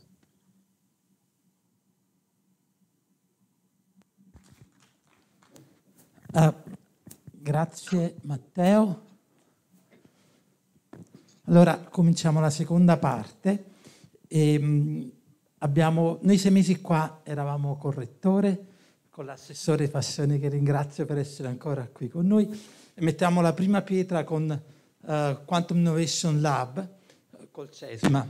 Uh, grazie Matteo. Allora cominciamo la seconda parte. E, mh, abbiamo, noi sei mesi qua eravamo correttore con l'assessore Fassone, che ringrazio per essere ancora qui con noi, e mettiamo la prima pietra con uh, Quantum Innovation Lab uh, col CESMA,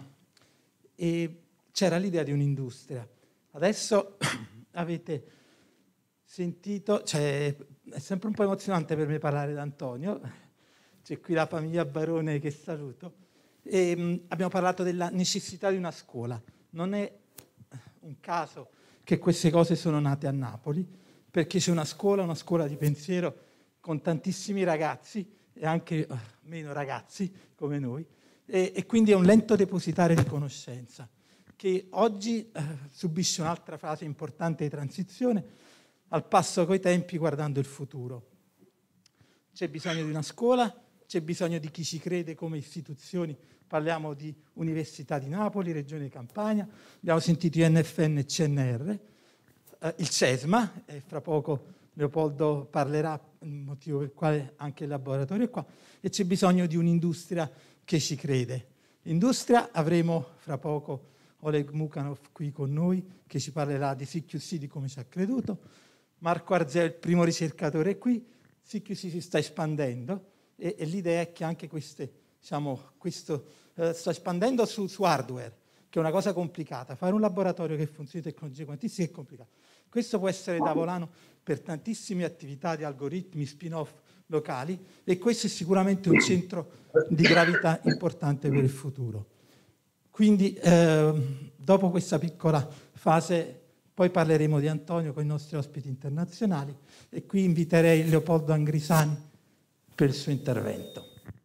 e c'era l'idea di un'industria. Adesso avete sentito, cioè, è sempre un po' emozionante per me parlare d'Antonio, c'è qui la famiglia Barone che saluto, e mh, abbiamo parlato della necessità di una scuola. Non è un caso che queste cose sono nate a Napoli, perché c'è una scuola, una scuola di pensiero con tantissimi ragazzi e anche uh, meno ragazzi come noi, e, e quindi è un lento depositare di conoscenza che oggi uh, subisce un'altra fase importante di transizione, al passo coi tempi, guardando il futuro. C'è bisogno di una scuola, c'è bisogno di chi ci crede come istituzioni. Parliamo di Università di Napoli, Regione Campania, abbiamo sentito I N F N e C N R, eh, il CESMA, e fra poco Leopoldo parlerà, il motivo per il quale anche il laboratorio è qua, e c'è bisogno di un'industria che ci crede. L'industria, avremo fra poco Oleg Mukhanov qui con noi, che ci parlerà di C Q C, di come ci ha creduto. Marco Arzeo, il primo ricercatore, è qui. C Q C si sta espandendo e, e l'idea è che anche queste, diciamo, questo eh, sta espandendo su, su hardware, che è una cosa complicata. Fare un laboratorio che funzioni di tecnologie quantistiche è complicato. Questo può essere da volano per tantissime attività di algoritmi, spin-off locali, e questo è sicuramente un centro di gravità importante per il futuro. Quindi eh, dopo questa piccola fase poi parleremo di Antonio con i nostri ospiti internazionali, e qui inviterei Leopoldo Angrisani per il suo intervento.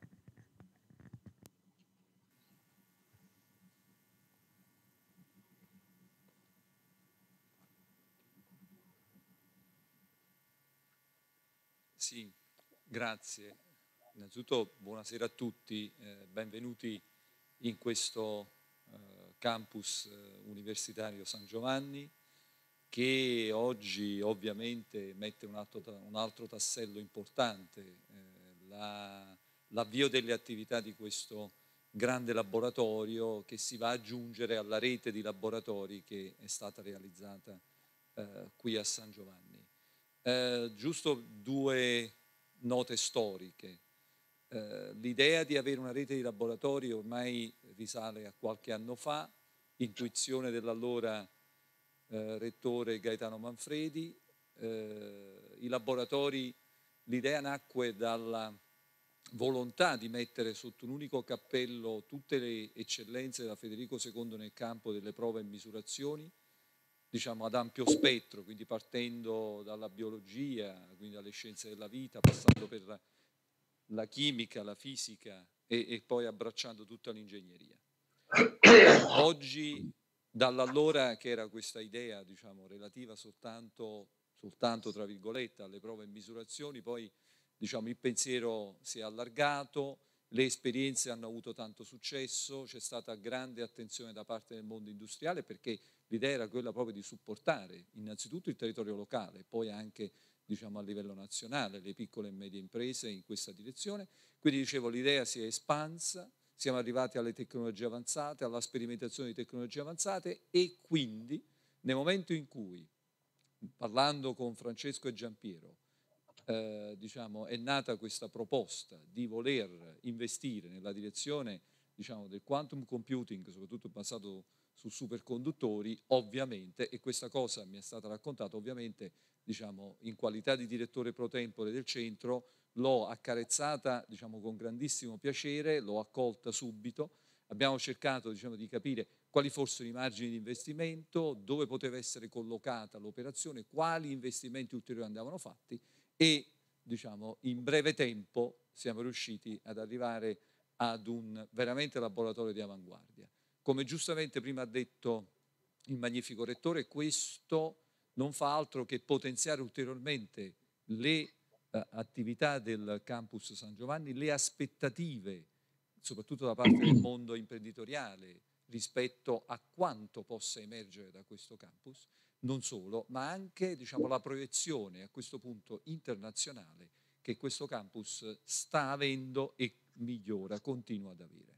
Grazie. Innanzitutto buonasera a tutti, eh, benvenuti in questo eh, campus eh, universitario San Giovanni, che oggi ovviamente mette un altro, un altro tassello importante, eh, la, l'avvio delle attività di questo grande laboratorio che si va ad aggiungere alla rete di laboratori che è stata realizzata eh, qui a San Giovanni. Eh, giusto due note storiche. Eh, l'idea di avere una rete di laboratori ormai risale a qualche anno fa, intuizione dell'allora eh, rettore Gaetano Manfredi. Eh, I laboratori, l'idea nacque dalla volontà di mettere sotto un unico cappello tutte le eccellenze da Federico secondo nel campo delle prove e misurazioni, diciamo ad ampio spettro, quindi partendo dalla biologia, quindi dalle scienze della vita, passando per la chimica, la fisica e, e poi abbracciando tutta l'ingegneria. Oggi, dall'allora che era questa idea, diciamo, relativa soltanto, soltanto tra virgolette alle prove e misurazioni, poi diciamo, il pensiero si è allargato, le esperienze hanno avuto tanto successo, c'è stata grande attenzione da parte del mondo industriale perché l'idea era quella proprio di supportare innanzitutto il territorio locale, poi anche diciamo, a livello nazionale le piccole e medie imprese in questa direzione. Quindi dicevo l'idea si è espansa, siamo arrivati alle tecnologie avanzate, alla sperimentazione di tecnologie avanzate e quindi nel momento in cui, parlando con Francesco e Giampiero, Eh, diciamo, è nata questa proposta di voler investire nella direzione diciamo, del quantum computing, soprattutto basato su superconduttori, ovviamente, e questa cosa mi è stata raccontata, ovviamente diciamo, in qualità di direttore pro tempore del centro, l'ho accarezzata diciamo, con grandissimo piacere, l'ho accolta subito, abbiamo cercato diciamo, di capire quali fossero i margini di investimento, dove poteva essere collocata l'operazione, quali investimenti ulteriori andavano fatti, e diciamo, in breve tempo siamo riusciti ad arrivare ad un veramente laboratorio di avanguardia. Come giustamente prima ha detto il magnifico rettore, questo non fa altro che potenziare ulteriormente le eh, attività del campus San Giovanni, le aspettative, soprattutto da parte del mondo imprenditoriale, rispetto a quanto possa emergere da questo campus. Non solo, ma anche diciamo, la proiezione a questo punto internazionale che questo campus sta avendo e migliora, continua ad avere.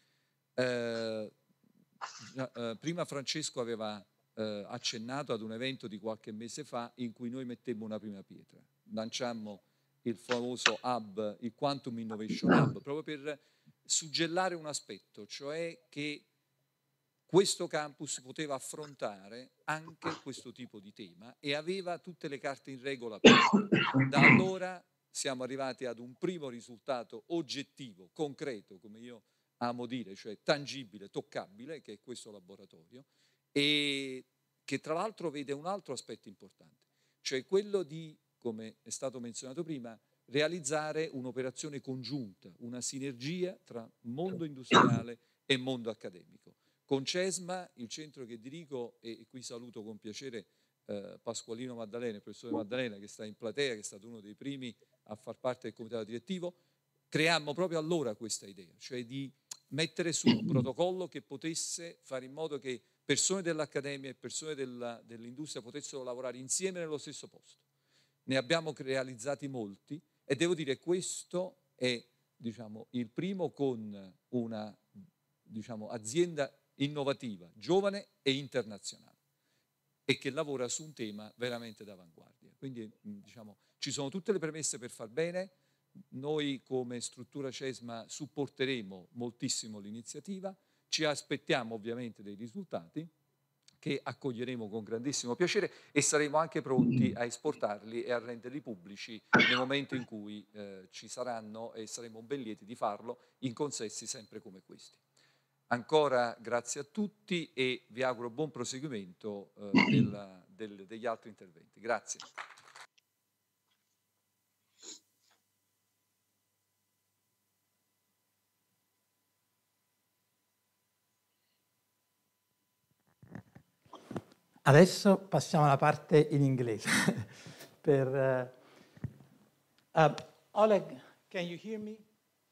Eh, eh, prima Francesco aveva eh, accennato ad un evento di qualche mese fa in cui noi mettemmo una prima pietra. Lanciammo il famoso hub, il Quantum Innovation Hub, proprio per suggellare un aspetto, cioè che questo campus poteva affrontare anche questo tipo di tema e aveva tutte le carte in regola per farlo. Da allora siamo arrivati ad un primo risultato oggettivo, concreto, come io amo dire, cioè tangibile, toccabile, che è questo laboratorio, e che tra l'altro vede un altro aspetto importante, cioè quello di, come è stato menzionato prima, realizzare un'operazione congiunta, una sinergia tra mondo industriale e mondo accademico. Con CESMA, il centro che dirigo, e qui saluto con piacere eh, Pasqualino Maddalena, il professore Maddalena che sta in platea, che è stato uno dei primi a far parte del comitato direttivo, creammo proprio allora questa idea, cioè di mettere su un protocollo che potesse fare in modo che persone dell'accademia e persone della, dell'industria potessero lavorare insieme nello stesso posto. Ne abbiamo realizzati molti e devo dire questo è diciamo, il primo con una diciamo, azienda innovativa, giovane e internazionale e che lavora su un tema veramente d'avanguardia. Quindi diciamo, ci sono tutte le premesse per far bene. Noi come struttura CESMA supporteremo moltissimo l'iniziativa, ci aspettiamo ovviamente dei risultati che accoglieremo con grandissimo piacere e saremo anche pronti a esportarli e a renderli pubblici nel momento in cui eh, ci saranno e saremo ben lieti di farlo in consessi sempre come questi. Ancora grazie a tutti e vi auguro buon proseguimento eh, della, del, degli altri interventi. Grazie. Adesso passiamo alla parte in inglese. per, uh, uh, Oleg, can you hear me?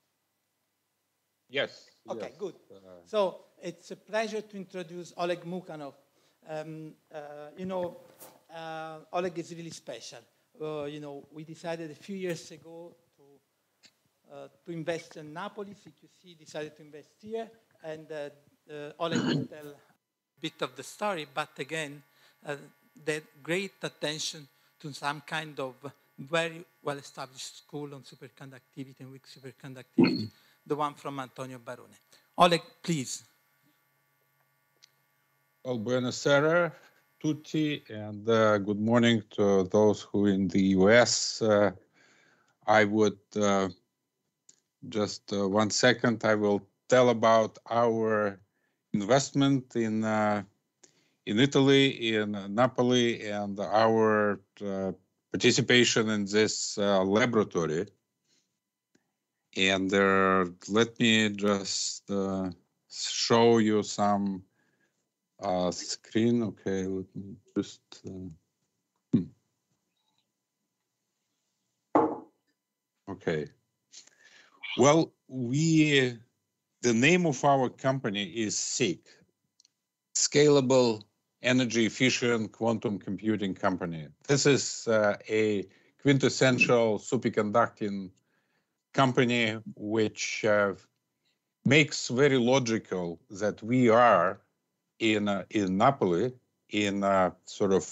Yes. Okay, yes. good. Uh, So it's a pleasure to introduce Oleg Mukhanov. Um, uh, you know, uh, Oleg is really special. Uh, you know, we decided a few years ago to uh, to invest in Napoli. C Q C decided to invest here, and uh, uh, Oleg will tell a bit of the story. But again, uh, that great attention to some kind of very well-established school on superconductivity and weak superconductivity, the one from Antonio Barone. Oleg, please. well, buonasera tutti, and uh, good morning to those who in the U S. Uh, I would uh, just uh, one second. I will tell about our investment in uh, in Italy, in Napoli, and our uh, participation in this uh, laboratory. And uh, let me just uh, show you some uh, screen. Okay, let me just. Uh, hmm. Okay. Well, we the name of our company is SEEC, Scalable Energy Efficient Quantum Computing Company. This is uh, a quintessential superconducting company which uh, makes very logical that we are in uh, in Napoli, in uh, sort of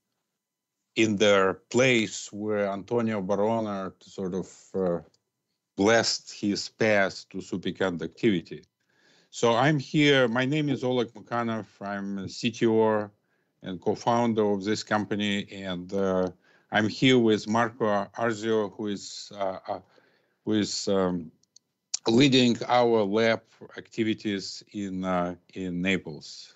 in the place where Antonio Barone sort of uh, blessed his path to superconductivity. So I'm here. My name is Oleg Mukhanov. I'm C T O and co-founder of this company, and uh, I'm here with Marco Arzio, who is uh, uh, who is um, leading our lab activities in uh, in Naples.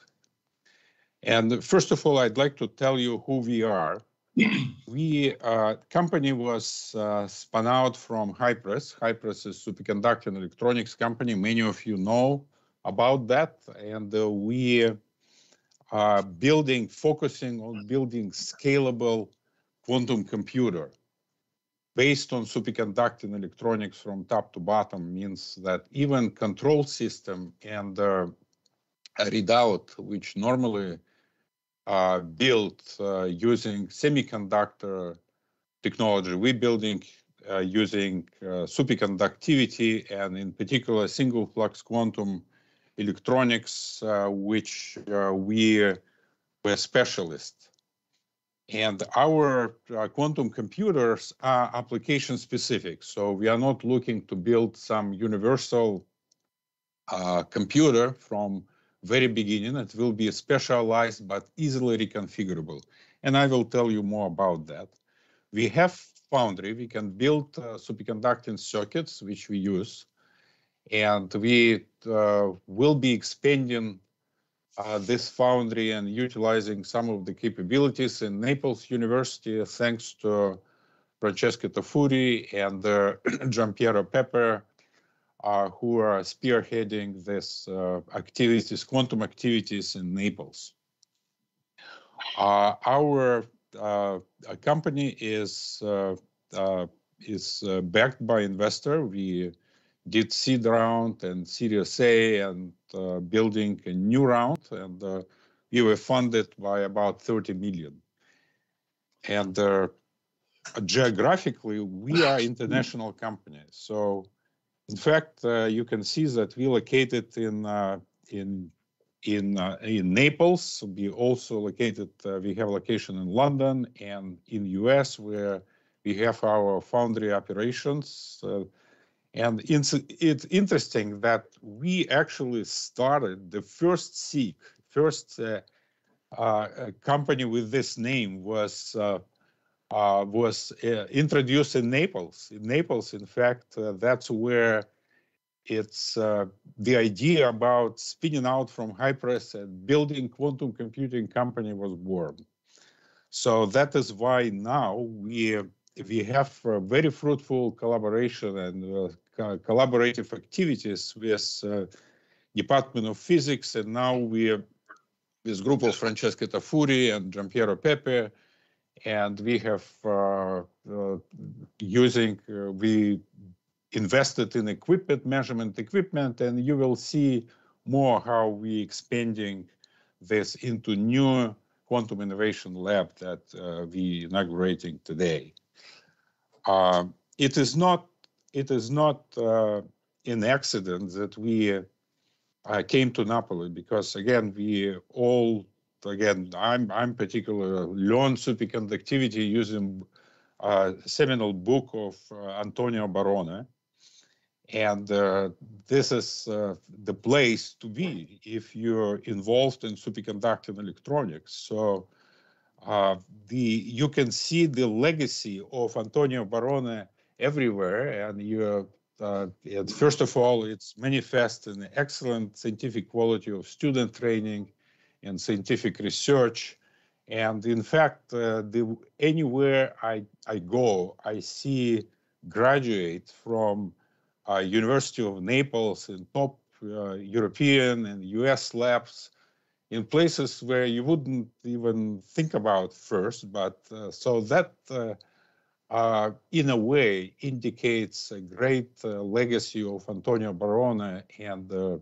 And first of all, I'd like to tell you who we are. We uh, company was uh, spun out from Hypres. Hypres is superconducting electronics company. Many of you know about that, and uh, we are building, focusing on building scalable quantum computer based on superconducting electronics from top to bottom. Means that even control system and uh, a readout, which normally are built uh, using semiconductor technology, we're building uh, using uh, superconductivity, and in particular single flux quantum electronics, uh, which uh, we were specialists. And our uh, quantum computers are application specific. So we are not looking to build some universal uh, computer from very beginning. It will be specialized but easily reconfigurable. And I will tell you more about that. We have foundry. We can build uh, superconducting circuits, which we use. And we uh, will be expanding uh, this foundry and utilizing some of the capabilities in Naples University, thanks to Francesco Tafuri and uh, Giampiero Pepe, uh, who are spearheading this uh, activities, quantum activities in Naples. Uh, our uh, company is uh, uh, is uh, backed by investor. We did seed round and Series A, and uh, building a new round, and uh, we were funded by about thirty million. And uh, geographically, we are international company. So, in fact, uh, you can see that we located in uh, in in uh, in Naples. We also located. Uh, we have location in London and in U S, where we have our foundry operations. Uh, And it's, it's interesting that we actually started the first SEEC, first uh, uh, company with this name was uh, uh, was uh, introduced in Naples. In Naples, in fact, uh, that's where it's uh, the idea about spinning out from Hypres and building quantum computing company was born. So that is why now we we have uh, very fruitful collaboration and uh, co collaborative activities with uh, Department of Physics, and now we with group of Francesco Tafuri and Giampiero Pepe, and we have uh, uh, using, uh, we invested in equipment, measurement equipment, and you will see more how we expanding this into new quantum innovation lab that uh, we inaugurating today. Uh, it is not, it is not uh, an accident that we uh, came to Napoli, because again, we all, again, I'm, I'm particularly learned superconductivity using a seminal book of uh, Antonio Barone. And uh, this is uh, the place to be if you're involved in superconducting electronics. So uh, the you can see the legacy of Antonio Barone everywhere. And you, uh, and first of all, it's manifest in excellent scientific quality of student training and scientific research. And in fact, uh, the, anywhere I, I go, I see graduates from Uh, University of Naples and top uh, European and U S labs in places where you wouldn't even think about first. But uh, so that, uh, uh, in a way, indicates a great uh, legacy of Antonio Barone and uh,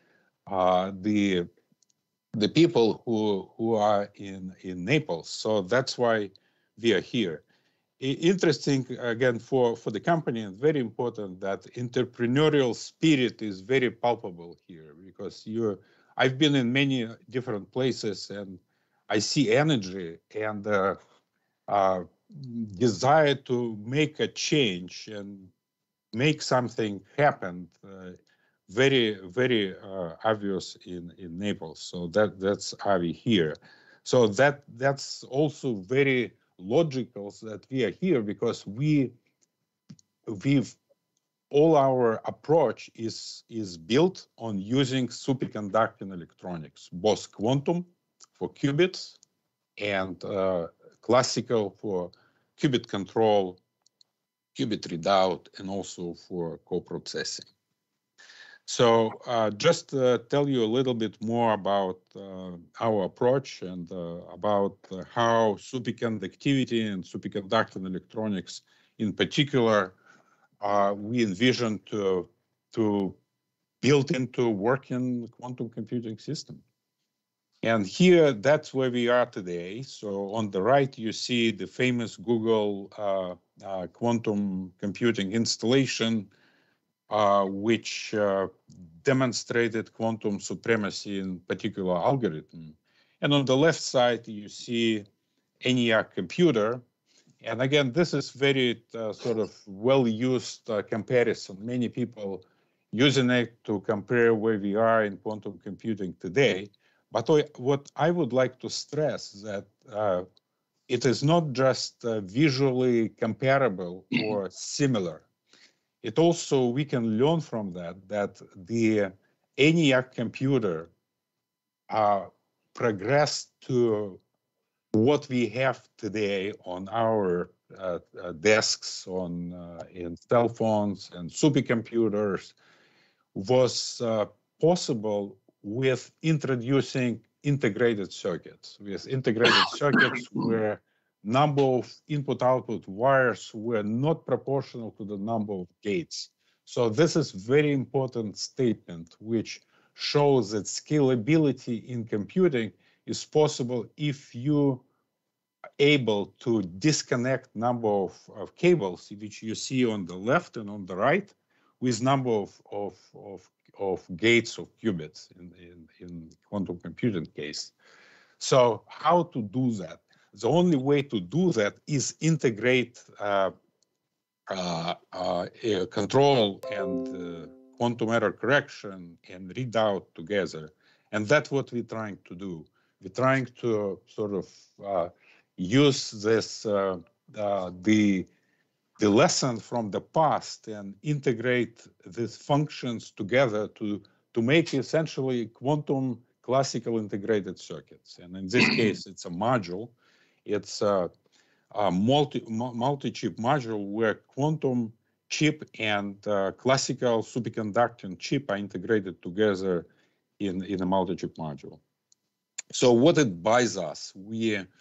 uh, the the people who who are in in Naples. So that's why we are here. Interesting, again, for, for the company, and very important that entrepreneurial spirit is very palpable here, because you're, I've been in many different places and I see energy and uh, uh, desire to make a change and make something happen uh, very, very uh, obvious in, in Naples. So that, that's how we here. So that that's also very logical that we are here, because we we've all our approach is is built on using superconducting electronics, both quantum for qubits and uh, classical for qubit control, qubit readout, and also for co-processing. So uh, just uh, tell you a little bit more about uh, our approach and uh, about uh, how superconductivity and superconducting electronics in particular uh, we envision to, to build into working quantum computing system. And here, that's where we are today. So on the right, you see the famous Google uh, uh, quantum computing installation, Uh, which uh, demonstrated quantum supremacy in particular algorithm. And on the left side, you see ENIAC computer. And again, this is very uh, sort of well-used uh, comparison. Many people using it to compare where we are in quantum computing today. But what I would like to stress is that uh, it is not just uh, visually comparable or similar. It also, we can learn from that, that the ENIAC computer uh, progressed to what we have today on our uh, uh, desks, on uh, in cell phones and supercomputers, was uh, possible with introducing integrated circuits, with integrated circuits where number of input-output wires were not proportional to the number of gates. So this is very important statement, which shows that scalability in computing is possible if you are able to disconnect number of, of cables, which you see on the left and on the right, with number of, of, of, of gates of qubits in, in, in quantum computing case. So how to do that? The only way to do that is integrate uh, uh, uh, control and uh, quantum error correction and readout together. And that's what we're trying to do. We're trying to sort of uh, use this, uh, uh, the, the lesson from the past and integrate these functions together to, to make essentially quantum classical integrated circuits. And in this case, it's a module. It's a, a multi, multi-chip module where quantum chip and uh, classical superconducting chip are integrated together in, in a multi-chip module. So what it buys us, we,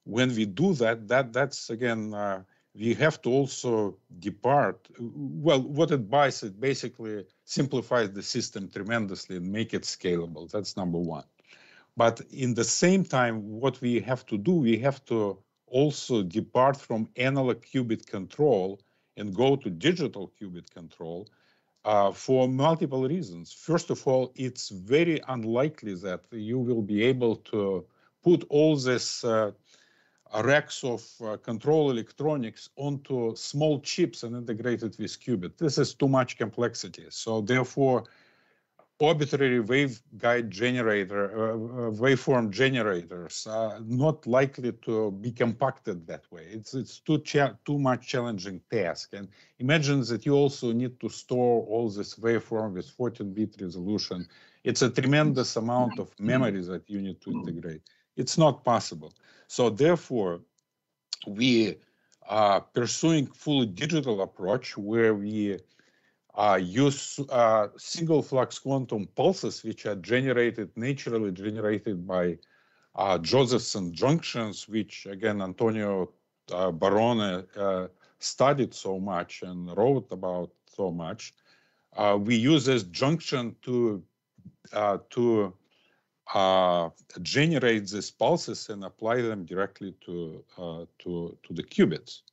when we do that, that that's again, uh, we have to also depart. Well, what it buys, it basically simplifies the system tremendously and make it scalable. That's number one. But in the same time, what we have to do, we have to also depart from analog qubit control and go to digital qubit control uh, for multiple reasons. First of all, it's very unlikely that you will be able to put all this uh, racks of uh, control electronics onto small chips and integrate it with qubit. This is too much complexity. So therefore, arbitrary waveguide generator, uh, uh, waveform generators are not likely to be compacted that way. It's it's too too much challenging task. And imagine that you also need to store all this waveform with fourteen bit resolution. It's a tremendous amount of memory that you need to integrate. It's not possible. So therefore, we are pursuing fully digital approach where we Uh, use uh, single flux quantum pulses, which are generated, naturally generated by uh, Josephson junctions, which again, Antonio uh, Barone uh, studied so much and wrote about so much. Uh, we use this junction to, uh, to uh, generate these pulses and apply them directly to, uh, to, to the qubits.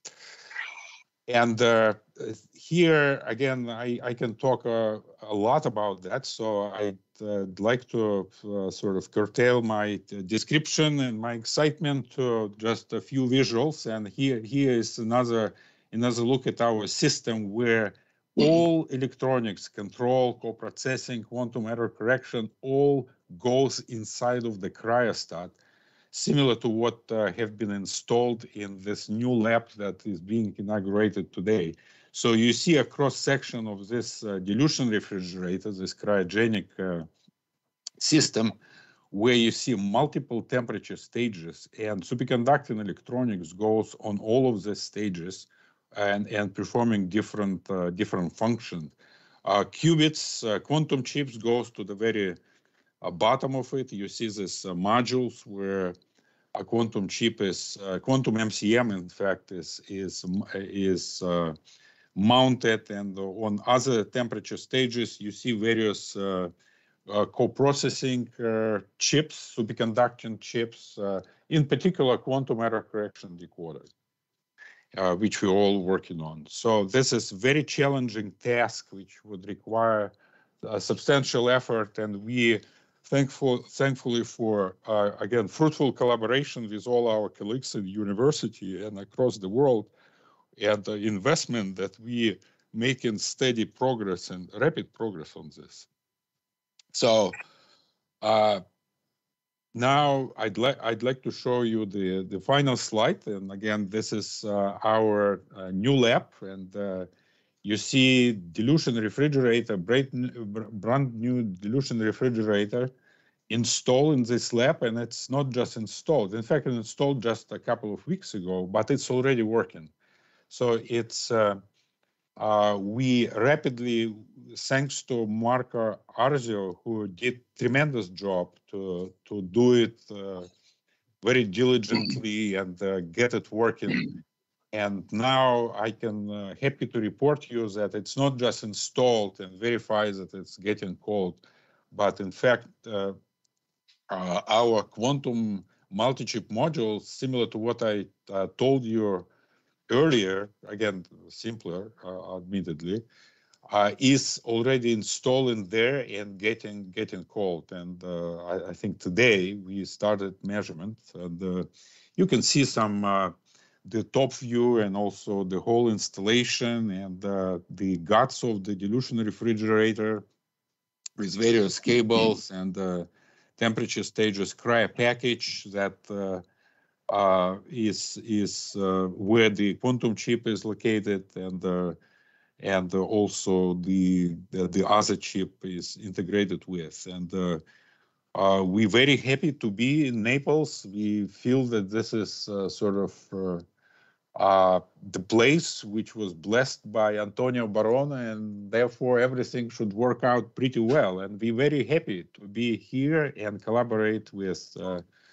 And uh, here, again, I, I can talk uh, a lot about that, so I'd uh, like to uh, sort of curtail my description and my excitement to just a few visuals. And here, here is another, another look at our system where all electronics, control, co-processing, quantum error correction, all goes inside of the cryostat, similar to what uh, have been installed in this new lab that is being inaugurated today. So you see a cross-section of this uh, dilution refrigerator, this cryogenic uh, system, where you see multiple temperature stages, and superconducting electronics goes on all of these stages and, and performing different, uh, different functions. Uh, qubits, uh, quantum chips goes to the very uh, bottom of it. You see these uh, modules where a quantum chip is, uh, quantum M C M, in fact, is, is, is uh, mounted, and on other temperature stages, you see various uh, uh, co-processing uh, chips, superconducting chips, uh, in particular, quantum error correction decoder, uh, which we're all working on. So this is a very challenging task, which would require a substantial effort, and we thankful, thankfully for, uh, again, fruitful collaboration with all our colleagues at the university and across the world, and the investment that we make in steady progress and rapid progress on this. So uh, now I'd like I'd like to show you the the final slide, and again, this is uh, our uh, new lab, and uh, you see dilution refrigerator, brand new dilution refrigerator installed in this lab, and it's not just installed. In fact, it's installed just a couple of weeks ago, but it's already working. So it's uh, uh, we rapidly, thanks to Marco Arzio, who did tremendous job to to do it uh, very diligently and uh, get it working. And now I can uh, happy to report you that it's not just installed and verifies that it's getting cold, but in fact, uh, uh, our quantum multi-chip modules, similar to what I uh, told you earlier, again, simpler, uh, admittedly, uh, is already installed in there and getting getting cold. And uh, I, I think today we started measurement, and uh, you can see some uh, the top view and also the whole installation and uh, the guts of the dilution refrigerator with various cables and uh, temperature stages cryo package that uh, uh, is is uh, where the quantum chip is located, and uh, and also the, the the other chip is integrated with. And uh, uh, we're very happy to be in Naples. We feel that this is uh, sort of uh, uh, the place which was blessed by Antonio Barone, and therefore everything should work out pretty well. And we're very happy to be here and collaborate with uh,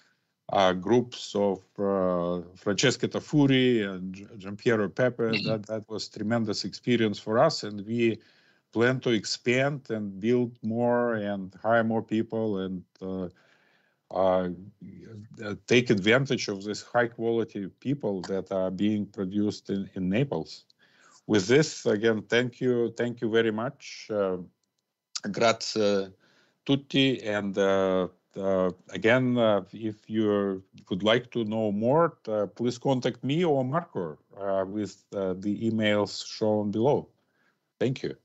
uh, groups of uh, Francesca Tafuri and Giampiero Pepe. That, that was tremendous experience for us, and we plan to expand and build more and hire more people and uh, uh, take advantage of this high quality people that are being produced in, in Naples. With this, again, thank you, thank you very much. Uh, grazie tutti, and uh, uh, again, uh, if you would like to know more, uh, please contact me or Marco uh, with uh, the emails shown below. Thank you.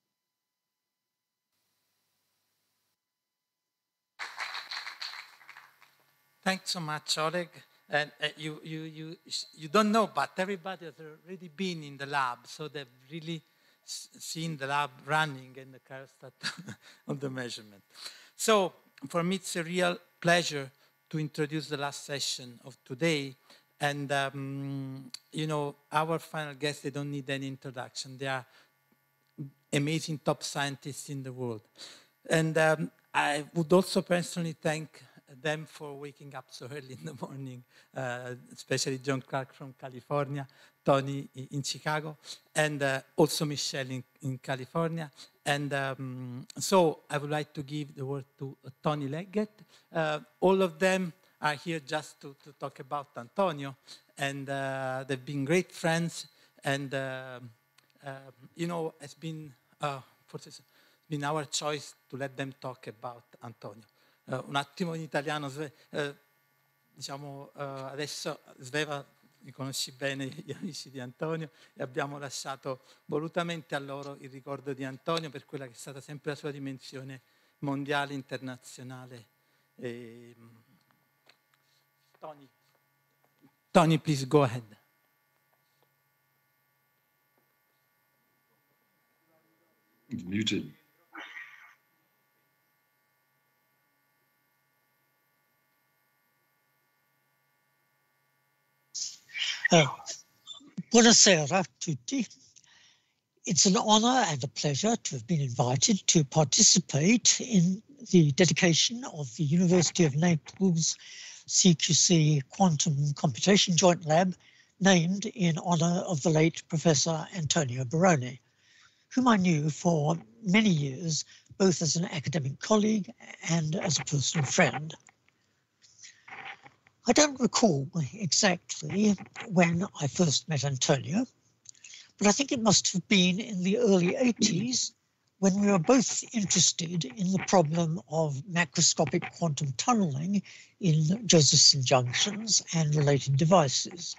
Thanks so much, Oleg. And uh, you, you, you, you don't know, but everybody has already been in the lab, so they've really seen the lab running and the cryostat on the measurement. So for me, it's a real pleasure to introduce the last session of today. And, um, you know, our final guests, they don't need any introduction. They are amazing top scientists in the world. And um, I would also personally thank them for waking up so early in the morning, uh, especially John Clark from California, Tony in Chicago, and uh, also Michelle in, in California. And um, so I would like to give the word to uh, Tony Leggett. Uh, all of them are here just to, to talk about Antonio, and uh, they've been great friends, and uh, uh, you know, it's been, uh, it's been our choice to let them talk about Antonio. Uh, un attimo in italiano, uh, diciamo, uh, adesso Sveva li conosci bene, gli amici di Antonio, e abbiamo lasciato volutamente a loro il ricordo di Antonio per quella che è stata sempre la sua dimensione mondiale, internazionale. E, Tony, Tony, please go ahead. Muted. Uh, buonasera a tutti. It's an honor and a pleasure to have been invited to participate in the dedication of the University of Naples C Q C Quantum Computation Joint Lab, named in honor of the late Professor Antonio Barone, whom I knew for many years, both as an academic colleague and as a personal friend. I don't recall exactly when I first met Antonio, but I think it must have been in the early eighties when we were both interested in the problem of macroscopic quantum tunneling in Josephson junctions and related devices.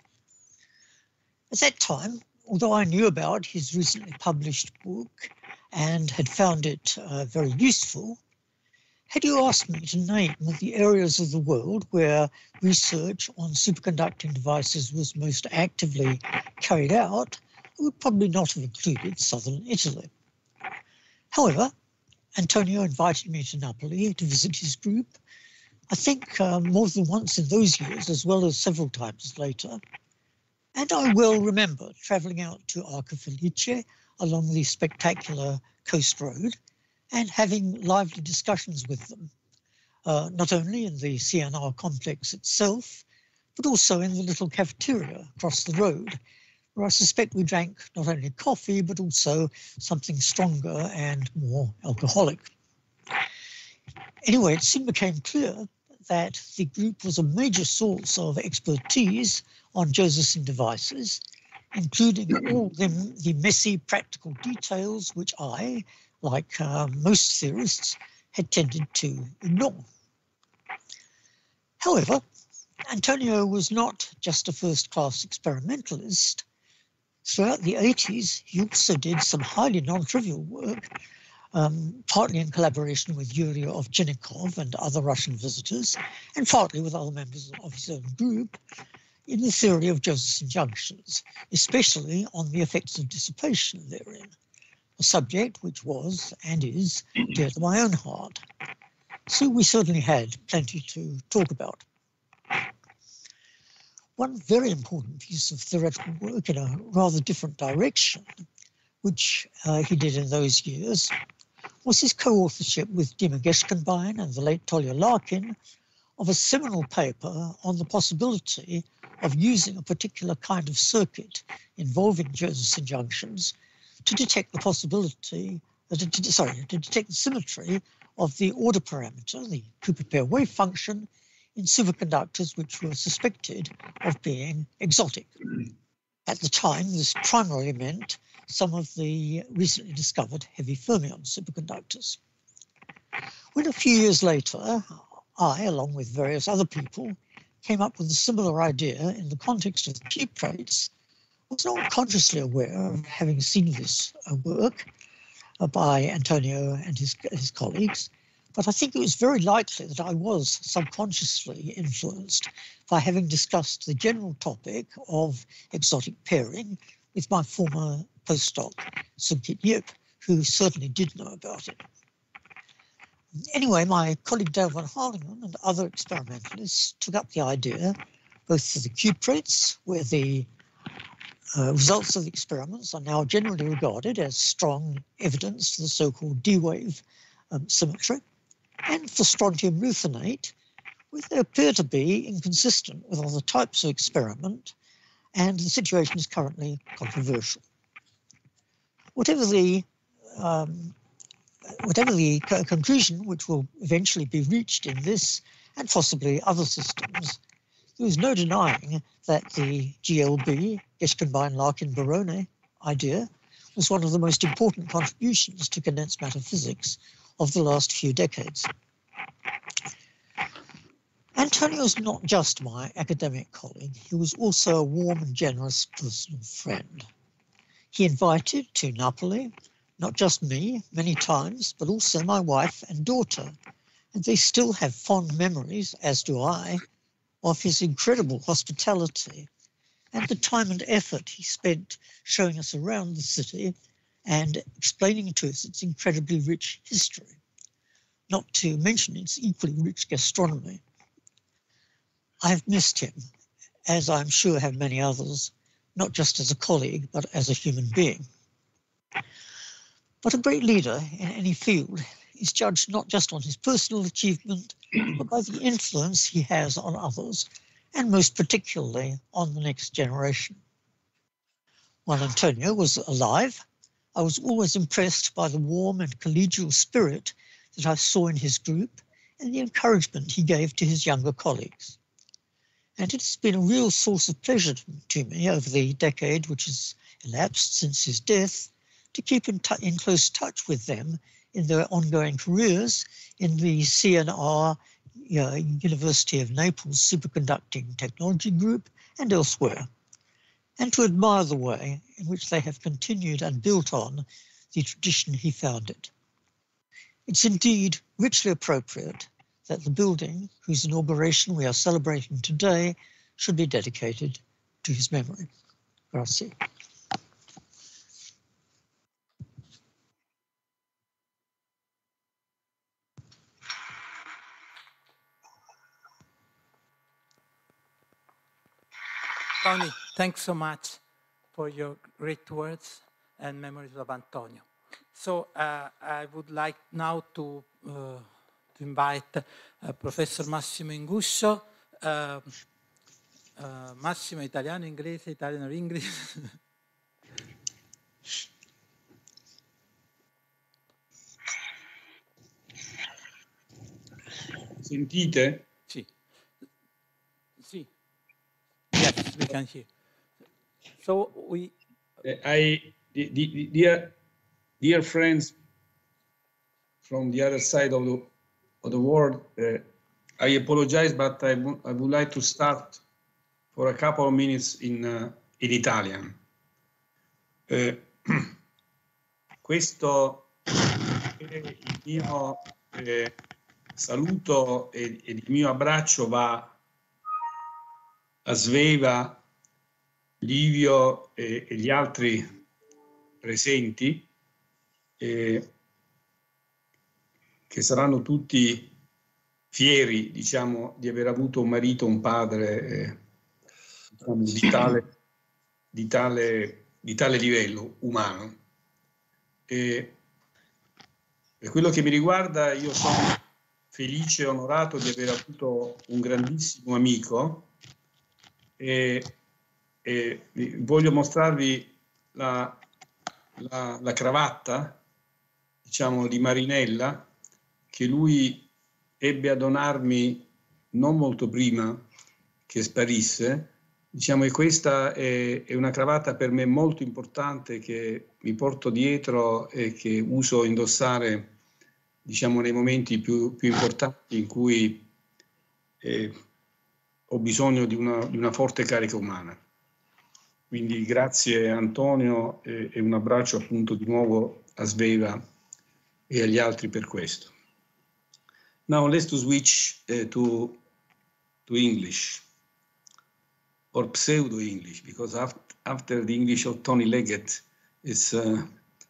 At that time, although I knew about his recently published book and had found it uh, very useful, had you asked me to name the areas of the world where research on superconducting devices was most actively carried out, I would probably not have included southern Italy. However, Antonio invited me to Napoli to visit his group, I think uh, more than once in those years, as well as several times later. And I well remember travelling out to Arco Felice along the spectacular coast road and having lively discussions with them, uh, not only in the C N R complex itself, but also in the little cafeteria across the road, where I suspect we drank not only coffee, but also something stronger and more alcoholic. Anyway, it soon became clear that the group was a major source of expertise on Josephson devices, including all them, the messy practical details which I, like uh, most theorists, had tended to ignore. However, Antonio was not just a first-class experimentalist. Throughout the eighties, he also did some highly non-trivial work, um, partly in collaboration with Yuri Ovchinnikov and other Russian visitors, and partly with other members of his own group, in the theory of Josephson junctions, especially on the effects of dissipation therein, a subject which was and is dear to my own heart. So we certainly had plenty to talk about. One very important piece of theoretical work in a rather different direction, which uh, he did in those years, was his co-authorship with Dima Geshkenbein and the late Tolya Larkin of a seminal paper on the possibility of using a particular kind of circuit involving Josephson junctions to detect the possibility, uh, to, sorry, to detect the symmetry of the order parameter, the Cooper pair wave function, in superconductors which were suspected of being exotic. At the time, this primarily meant some of the recently discovered heavy fermion superconductors. When a few years later, I, along with various other people, came up with a similar idea in the context of cuprates, I was not consciously aware of having seen this uh, work uh, by Antonio and his, his colleagues, but I think it was very likely that I was subconsciously influenced by having discussed the general topic of exotic pairing with my former postdoc, Sung-Kit Yip, who certainly did know about it. Anyway, my colleague Dale van Harlingen and other experimentalists took up the idea, both for the cuprates, where the uh, results of the experiments are now generally regarded as strong evidence for the so-called D-wave um, symmetry, and for strontium luthenate, where they appear to be inconsistent with other types of experiment, and the situation is currently controversial. Whatever the um, Whatever the conclusion which will eventually be reached in this and possibly other systems, there is no denying that the G L B, Geschkenbein-Larkin-Barone idea, was one of the most important contributions to condensed matter physics of the last few decades. Antonio is not just my academic colleague, he was also a warm and generous personal friend. He invited to Napoli not just me many times, but also my wife and daughter, and they still have fond memories, as do I, of his incredible hospitality and the time and effort he spent showing us around the city and explaining to us its incredibly rich history, not to mention its equally rich gastronomy. I have missed him, as I'm sure have many others, not just as a colleague, but as a human being. But a great leader in any field is judged not just on his personal achievement, but by the influence he has on others, and most particularly on the next generation. While Antonio was alive, I was always impressed by the warm and collegial spirit that I saw in his group and the encouragement he gave to his younger colleagues. And it has been a real source of pleasure to me over the decade which has elapsed since his death to keep in, in close touch with them in their ongoing careers in the C N R you know, University of Naples Superconducting Technology Group and elsewhere, and to admire the way in which they have continued and built on the tradition he founded. It's indeed richly appropriate that the building, whose inauguration we are celebrating today, should be dedicated to his memory. Grazie. Tony, thanks so much for your great words and memories of Antonio. So uh, I would like now to, uh, to invite uh, Professor Massimo Inguscio. Uh, uh, Massimo, italiano, inglese, italiano, English. Sentite? Sì. Sì. Yes, we can hear. So we. Uh, I, the, the, dear, dear friends from the other side of the of the world, uh, I apologize, but I, I would like to start for a couple of minutes in uh, in Italian. Uh, questo è il mio eh, saluto e, e il mio abbraccio va a Sveva, Livio e, e gli altri presenti, eh, che saranno tutti fieri, diciamo, di aver avuto un marito, un padre eh, diciamo, di, tale, di, tale, di tale livello umano. E, per quello che mi riguarda, io sono felice e onorato di aver avuto un grandissimo amico e, e voglio mostrarvi la, la, la cravatta, diciamo, di Marinella, che lui ebbe a donarmi non molto prima che sparisse. Diciamo che questa è, è una cravatta per me molto importante che mi porto dietro e che uso indossare, diciamo, nei momenti più, più importanti in cui eh, ho bisogno di una, di una forte carica umana. Quindi grazie Antonio e, e un abbraccio appunto di nuovo a Sveva e agli altri per questo. Now let's to switch uh, to, to English, or pseudo-English, because after, after the English of Tony Leggett, it's, uh,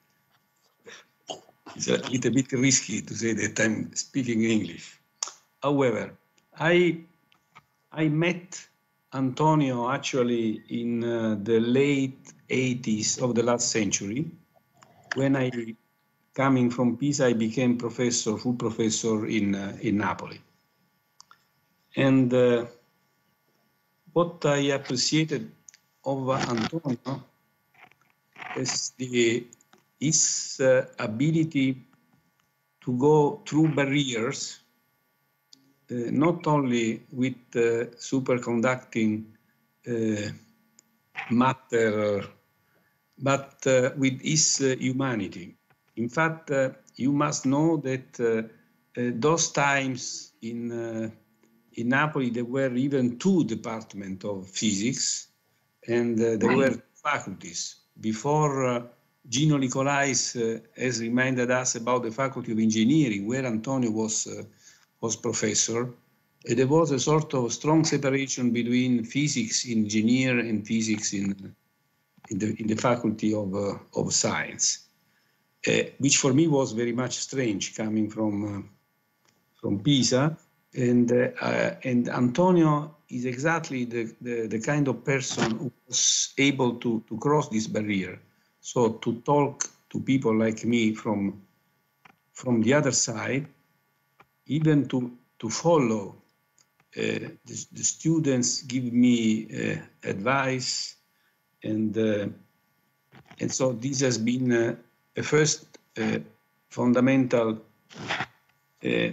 it's a little bit risky to say that I'm speaking English. However, I, I met Antonio actually in uh, the late eighties of the last century, when I, coming from Pisa, I became professor, full professor in, uh, in Napoli. And uh, what I appreciated of Antonio is the, his uh, ability to go through barriers, uh, not only with uh, superconducting uh, matter, but uh, with his uh, humanity. In fact, uh, you must know that uh, uh, those times in uh, in Napoli there were even two departments of physics, and uh, there were faculties. Before uh, Gino Nicolais uh, has reminded us about the Faculty of Engineering, where Antonio was uh, was professor, uh, there was a sort of strong separation between physics engineer and physics in in the in the Faculty of uh, of Science. Uh, which for me was very much strange, coming from uh, from Pisa, and uh, uh, and Antonio is exactly the, the the kind of person who was able to to cross this barrier, so to talk to people like me from from the other side, even to to follow uh, the, the students give me uh, advice, and uh, and so this has been uh, a first uh, fundamental uh,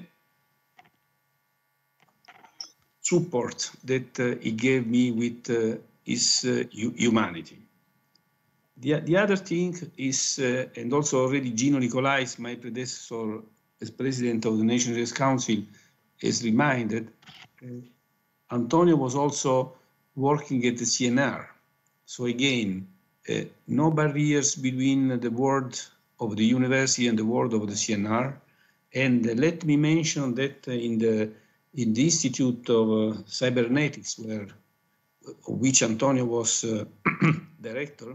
support that uh, he gave me with uh, his uh, humanity. The, the other thing is, uh, and also already Gino Nicolais, my predecessor as president of the National Science Council, has reminded, uh, Antonio was also working at the C N R. So again, uh, no barriers between the world of the university and the world of the C N R. And uh, let me mention that uh, in the in the Institute of uh, Cybernetics, where of which Antonio was uh, director,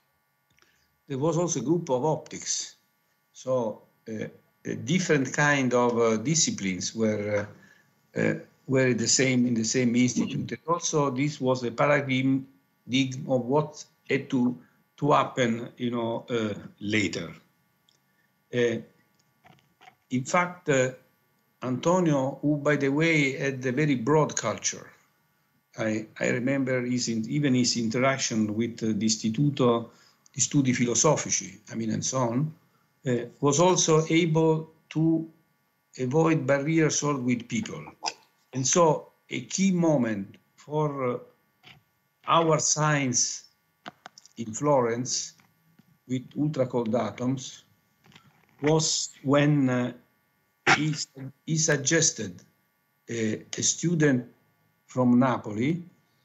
there was also a group of optics. So uh, a different kind of uh, disciplines were uh, uh, were the same in the same institute. And also, this was a paradigm of what had to to happen, you know, uh, later. Uh, in fact, uh, Antonio, who, by the way, had a very broad culture. I, I remember his, even his interaction with uh, the Istituto di Studi Filosofici, I mean, and so on, uh, was also able to avoid barriers all with people. And so a key moment for uh, our science in Florence with ultra cold atoms was when uh, he, he suggested a, a student from Napoli,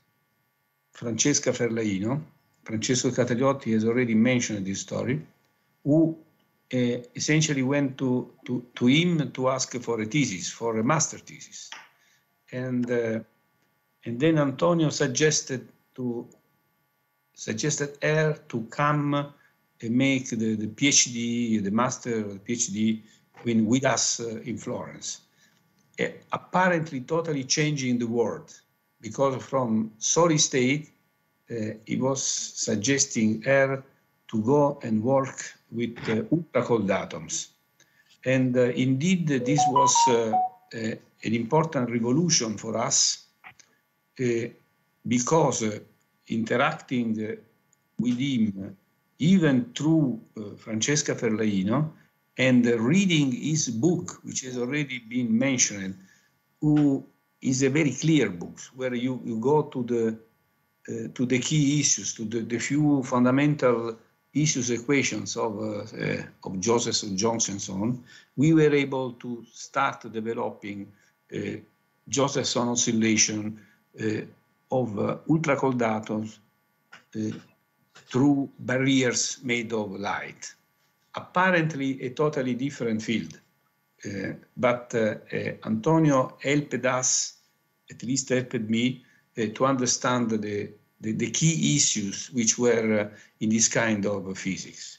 Francesca Ferlaino. Francesco Cataliotti has already mentioned this story, who uh, essentially went to, to, to him to ask for a thesis, for a master thesis. And, uh, and then Antonio suggested to suggested her to come and make the, the PhD, the master the PhD in, with us uh, in Florence. Uh, apparently totally changing the world, because from solid state, uh, he was suggesting her to go and work with uh, ultra cold atoms. And uh, indeed, this was uh, uh, an important revolution for us uh, because uh, interacting uh, with him, even through uh, Francesca Ferlaino, and uh, reading his book, which has already been mentioned, who is a very clear book, where you, you go to the uh, to the key issues, to the, the few fundamental issues, equations of uh, uh, of Josephson-Jones and so on. We were able to start developing uh, Josephson oscillation uh, of uh, ultra cold atoms uh, through barriers made of light. Apparently a totally different field, uh, but uh, uh, Antonio helped us, at least helped me, uh, to understand the, the, the key issues which were uh, in this kind of physics.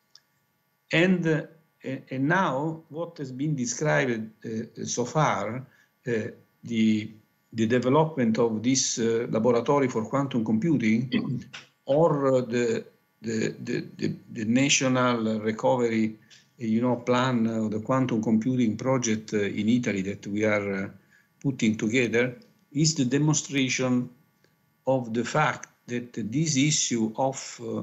And, uh, and now what has been described uh, so far, uh, the, the development of this uh, laboratory for quantum computing, or uh, the, the, the, the, the national recovery you know, plan of the quantum computing project uh, in Italy that we are uh, putting together, is the demonstration of the fact that this issue of uh,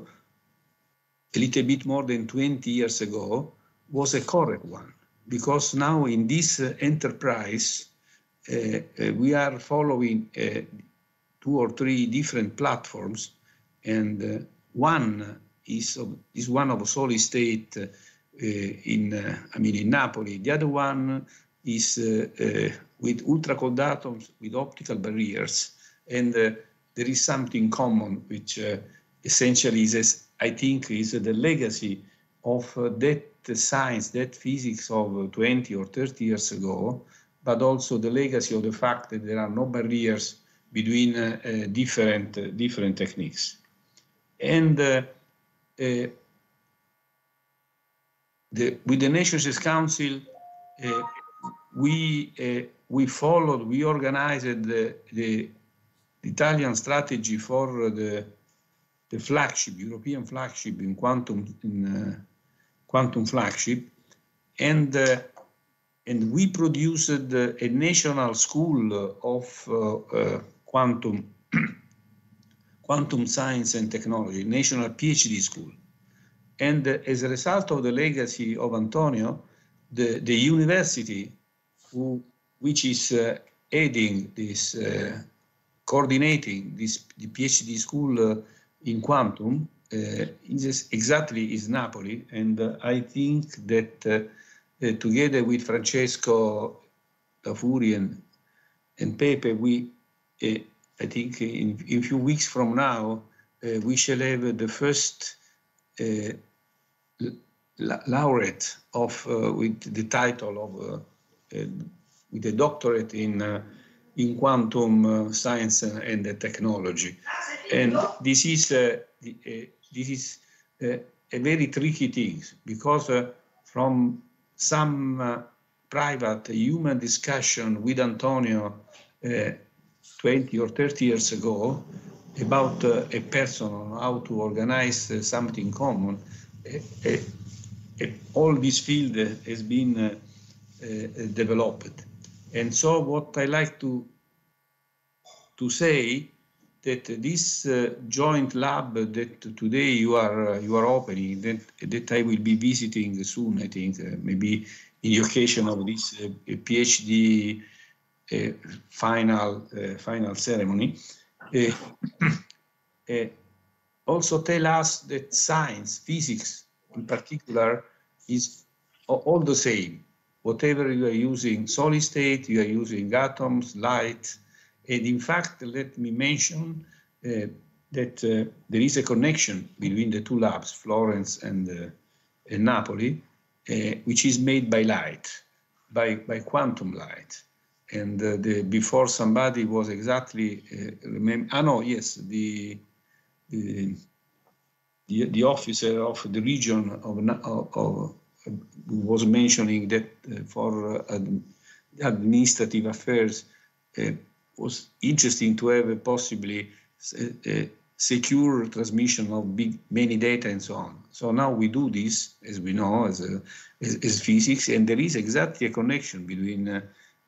a little bit more than twenty years ago was a correct one, because now in this uh, enterprise uh, uh, we are following uh, two or three different platforms, and uh, one is, of, is one of solid state uh, in, uh, I mean, in Napoli. The other one is uh, uh, with ultra cold atoms with optical barriers, and uh, there is something common, which uh, essentially is, I think, is the legacy of uh, that science, that physics of twenty or thirty years ago, but also the legacy of the fact that there are no barriers between uh, uh, different uh, different techniques. And uh, uh, the, with the Nations Council, uh, we uh, we followed, we organized the, the Italian strategy for the the flagship, European flagship in quantum in uh, quantum flagship, and uh, and we produced uh, a national school of uh, uh, quantum quantum science and technology, national PhD school. And uh, as a result of the legacy of Antonio, the, the university who, which is uh, aiding this, uh, coordinating this the PhD school uh, in quantum, uh, is exactly is Napoli. And uh, I think that uh, uh, together with Francesco Tafuri and, and Pepe, we, uh, I think in, in a few weeks from now, uh, we shall have the first uh, laureate of uh, with the title of uh, uh, with a doctorate in uh, in quantum uh, science and, and uh, technology, and this is uh, the, uh, this is uh, a very tricky thing, because uh, from some uh, private human discussion with Antonio uh, twenty or thirty years ago about uh, a person on how to organize uh, something common, uh, uh, uh, all this field uh, has been uh, uh, developed. And so what I like to to say that this uh, joint lab that today you are uh, you are opening, that that I will be visiting soon, I think, uh, maybe in the occasion of this uh, PhD uh, final uh, final ceremony, uh, uh, also tell us that science, physics in particular, is all the same. Whatever you are using, solid state, you are using atoms, light, and in fact, let me mention uh, that uh, there is a connection between the two labs, Florence and, uh, and Napoli, uh, which is made by light, by, by quantum light. And uh, the, before somebody was exactly, uh, remember, ah no, yes, the, the, the, the officer of the region of, of, of was mentioning that uh, for uh, administrative affairs uh, was interesting to have a possibly uh, secure transmission of big many data and so on. So now we do this, as we know, as, a, as, as physics, and there is exactly a connection between uh,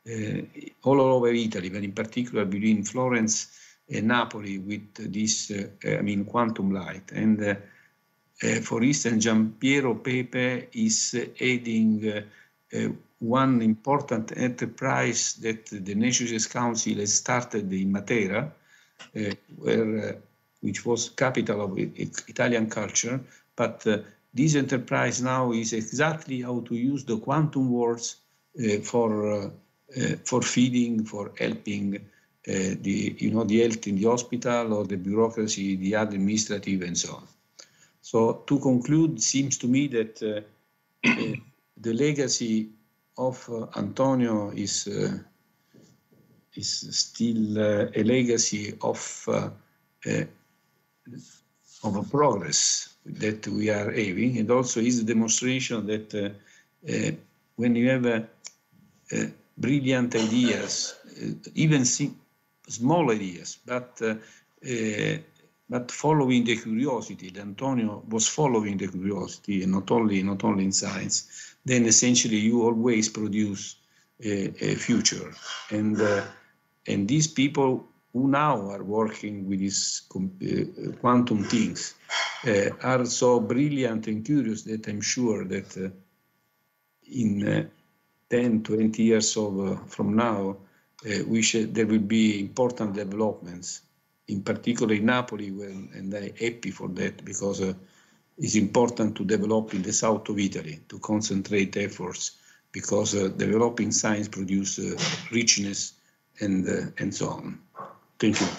uh, all over Italy, but in particular between Florence and Napoli with this, uh, I mean, quantum light. And uh, uh, for instance, Giampiero Pepe is uh, aiding uh, uh, one important enterprise that the Nature Research Council has started in Matera, uh, where, uh, which was capital of Italian culture, but uh, this enterprise now is exactly how to use the quantum words uh, for uh, uh, for feeding, for helping uh, the you know the health in the hospital or the bureaucracy, the administrative, and so on. So to conclude, seems to me that uh, uh, the legacy of uh, Antonio is uh, is still uh, a legacy of uh, uh, of a progress that we are having, and also is a demonstration that uh, uh, when you have uh, uh, brilliant ideas, uh, even small ideas, but uh, uh, but following the curiosity, Antonio was following the curiosity, and not only not only in science, then essentially you always produce a, a future, and uh, and these people who now are working with these uh, quantum things uh, are so brilliant and curious that I'm sure that uh, in uh, ten, twenty years of, uh, from now, uh, we should, there will be important developments, in particular in Napoli, when, and I'm happy for that, because uh, it's important to develop in the south of Italy, to concentrate efforts, because uh, developing science produces uh, richness and, uh, and so on. Thank you.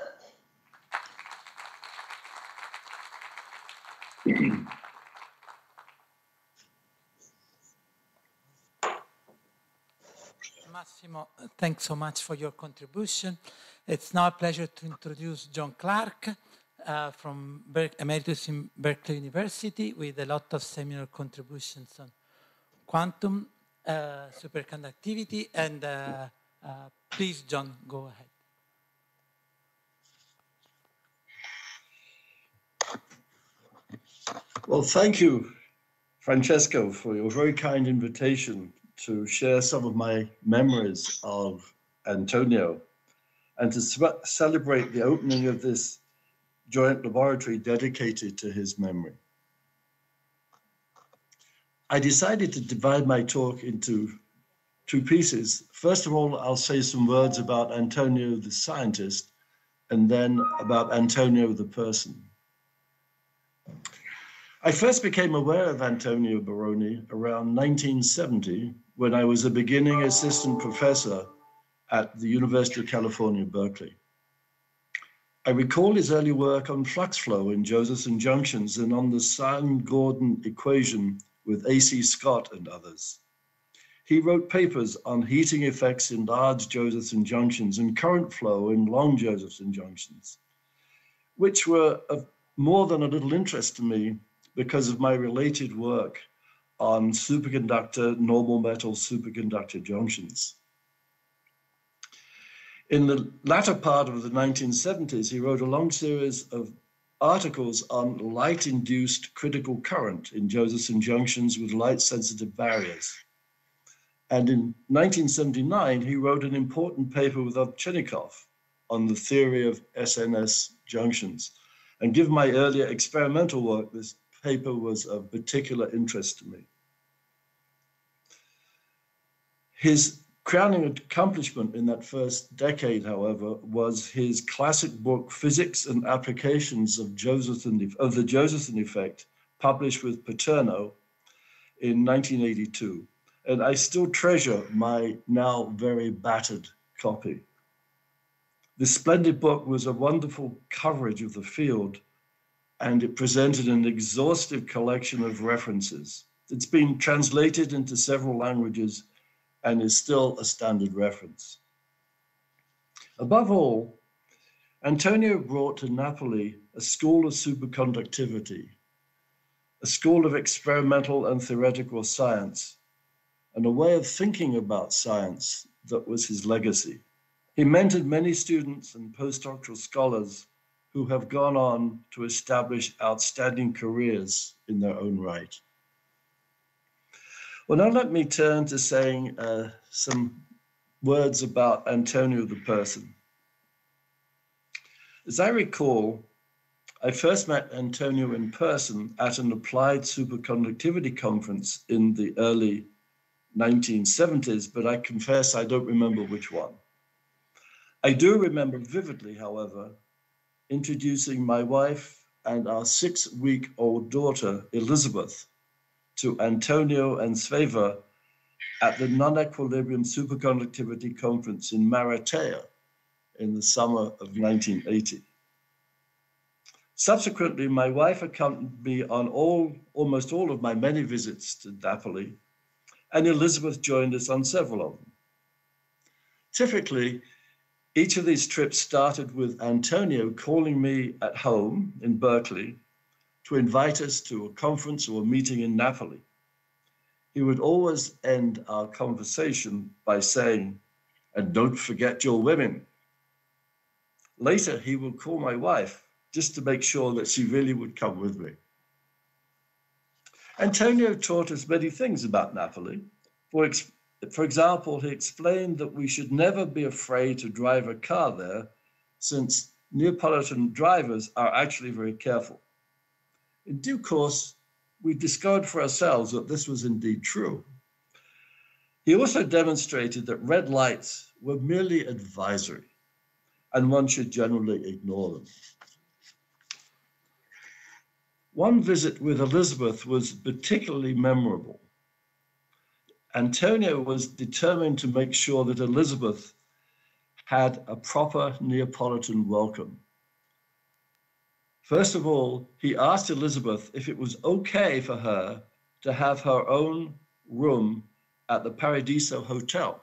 Massimo, thanks so much for your contribution. It's now a pleasure to introduce John Clark, uh, from Ber Emeritus in Berkeley University, with a lot of seminal contributions on quantum uh, superconductivity. And uh, uh, please, John, go ahead. Well, thank you, Francesco, for your very kind invitation to share some of my memories of Antonio and to celebrate the opening of this joint laboratory dedicated to his memory. I decided to divide my talk into two pieces. First of all, I'll say some words about Antonio the scientist, and then about Antonio the person. I first became aware of Antonio Baroni around nineteen seventy, when I was a beginning assistant professor at the University of California, Berkeley. I recall his early work on flux flow in Josephson junctions and on the Sine-Gordon equation with A C Scott and others. He wrote papers on heating effects in large Josephson junctions and current flow in long Josephson junctions, which were of more than a little interest to me because of my related work on superconductor, normal metal superconductor junctions. In the latter part of the nineteen seventies, he wrote a long series of articles on light-induced critical current in Josephson junctions with light-sensitive barriers. And in nineteen seventy-nine, he wrote an important paper with Ovchinnikov on the theory of S N S junctions. And given my earlier experimental work, this paper was of particular interest to me. His crowning accomplishment in that first decade, however, was his classic book, Physics and Applications of, Josephson, of the Josephson Effect, published with Paterno in nineteen eighty-two. And I still treasure my now very battered copy. This splendid book was a wonderful coverage of the field, and it presented an exhaustive collection of references. It's been translated into several languages and is still a standard reference. Above all, Antonio brought to Napoli a school of superconductivity, a school of experimental and theoretical science, and a way of thinking about science that was his legacy. He mentored many students and postdoctoral scholars who have gone on to establish outstanding careers in their own right. Well, now let me turn to saying uh, some words about Antonio the person. As I recall, I first met Antonio in person at an applied superconductivity conference in the early nineteen seventies, but I confess I don't remember which one. I do remember vividly, however, introducing my wife and our six-week-old daughter, Elizabeth, to Antonio and Sveva at the Non-Equilibrium Superconductivity Conference in Maratea in the summer of nineteen eighty. Subsequently, my wife accompanied me on all, almost all of my many visits to Napoli, and Elizabeth joined us on several of them. Typically, each of these trips started with Antonio calling me at home in Berkeley to invite us to a conference or a meeting in Napoli. He would always end our conversation by saying, "And don't forget your women." Later, he would call my wife just to make sure that she really would come with me. Antonio taught us many things about Napoli. For, ex for example, he explained that we should never be afraid to drive a car there, since Neapolitan drivers are actually very careful. In due course, we discovered for ourselves that this was indeed true. He also demonstrated that red lights were merely advisory, and one should generally ignore them. One visit with Elizabeth was particularly memorable. Antonio was determined to make sure that Elizabeth had a proper Neapolitan welcome. First of all, he asked Elizabeth if it was okay for her to have her own room at the Paradiso Hotel.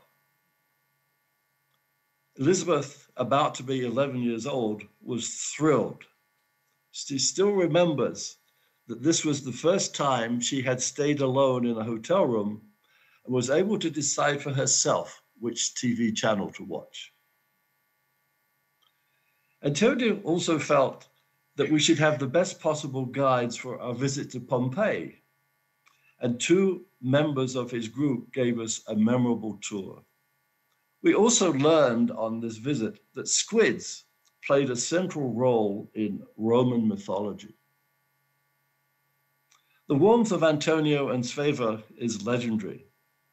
Elizabeth, about to be eleven years old, was thrilled. She still remembers that this was the first time she had stayed alone in a hotel room and was able to decide for herself which T V channel to watch. Antonio also felt that we should have the best possible guides for our visit to Pompeii, and two members of his group gave us a memorable tour. We also learned on this visit that squids played a central role in Roman mythology. The warmth of Antonio and Sveva is legendary.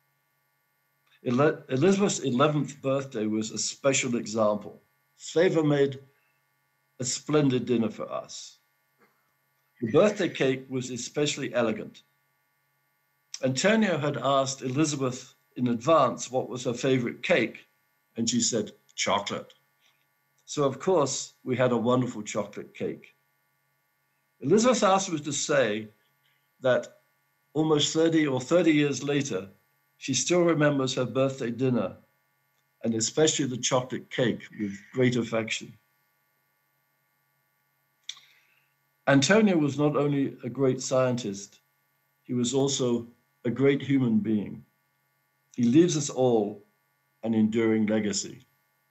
Ele- Elizabeth's eleventh birthday was a special example. Sveva made a splendid dinner for us. The birthday cake was especially elegant. Antonio had asked Elizabeth in advance what was her favorite cake, and she said chocolate. So of course, we had a wonderful chocolate cake. Elizabeth asked us to say that almost thirty or thirty years later, she still remembers her birthday dinner, and especially the chocolate cake, with great affection. Antonio was not only a great scientist, he was also a great human being. He leaves us all an enduring legacy.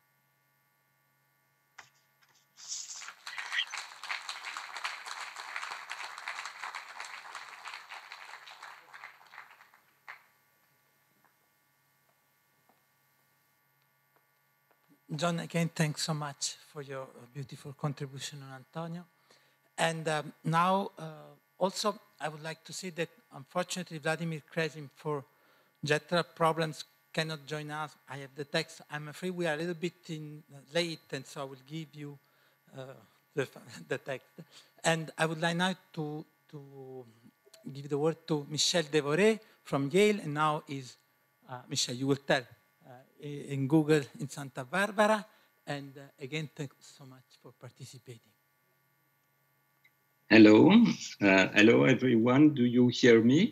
John, again, thanks so much for your beautiful contribution on Antonio. And um, now, uh, also, I would like to say that, unfortunately, Vladimir Kresin, for jet lag problems, cannot join us. I have the text. I'm afraid we are a little bit in, uh, late, and so I will give you uh, the, the text. And I would like now to, to give the word to Michel Devoré from Yale, and now is, uh, Michel, you will tell, uh, in Google in Santa Barbara. And uh, again, thanks so much for participating. Hello, uh, hello everyone. Do you hear me?